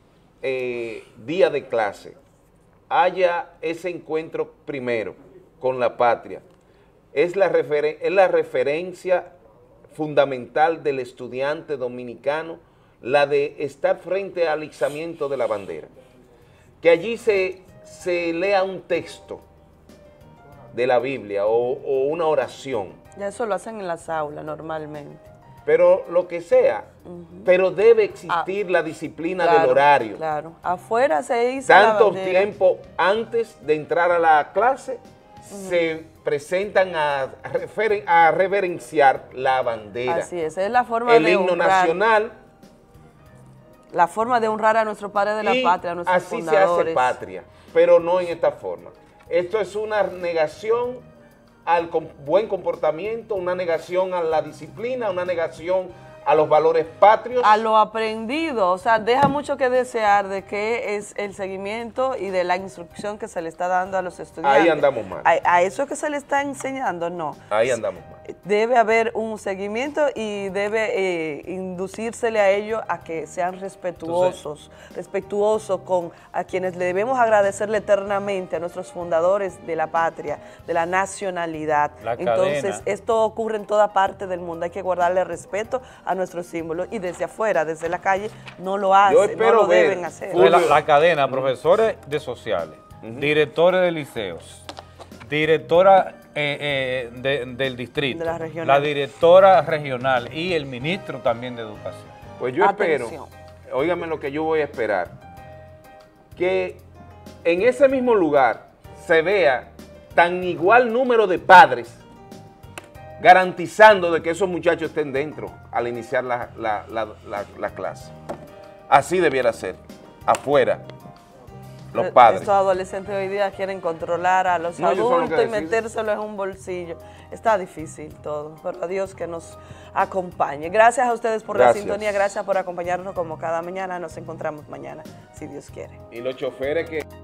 día de clase haya ese encuentro primero con la patria? Es la referencia fundamental del estudiante dominicano, la de estar frente al izamiento de la bandera. Que allí se lea un texto de la Biblia o una oración. Ya eso lo hacen en las aulas normalmente. Pero lo que sea, pero debe existir la disciplina del horario. Claro, afuera se hizo Tanto tiempo antes de entrar a la clase, se presentan a reverenciar la bandera. Así es la forma el de himno honrar, nacional. la forma de honrar a nuestro padre de la patria, a nuestros así fundadores. se hace patria, pero no en esta forma. Esto es una negación al buen comportamiento, una negación a la disciplina, una negación a los valores patrios. A lo aprendido, o sea, deja mucho que desear de qué es el seguimiento y de la instrucción que se le está dando a los estudiantes. Ahí andamos mal. A eso que se le está enseñando, no. Ahí andamos mal. Debe haber un seguimiento y debe inducírsele a ellos a que sean respetuosos con a quienes le debemos agradecerle eternamente, a nuestros fundadores de la patria, de la nacionalidad. Entonces, esto ocurre en toda parte del mundo, hay que guardarle respeto a nuestros símbolos y desde afuera, desde la calle, no lo hacen, no lo deben hacer. La cadena, profesores de sociales, directores de liceos, directora del distrito, la directora regional y el ministro también de educación. Pues yo espero, óigame lo que yo voy a esperar, que en ese mismo lugar se vea tan igual número de padres garantizando de que esos muchachos estén dentro al iniciar la clase. Así debiera ser, afuera. Los padres. Estos adolescentes hoy día quieren controlar a los adultos y metérselo en un bolsillo. Está difícil todo, pero a Dios que nos acompañe. Gracias a ustedes por la sintonía, gracias por acompañarnos como cada mañana. Nos encontramos mañana, si Dios quiere. Y los choferes que...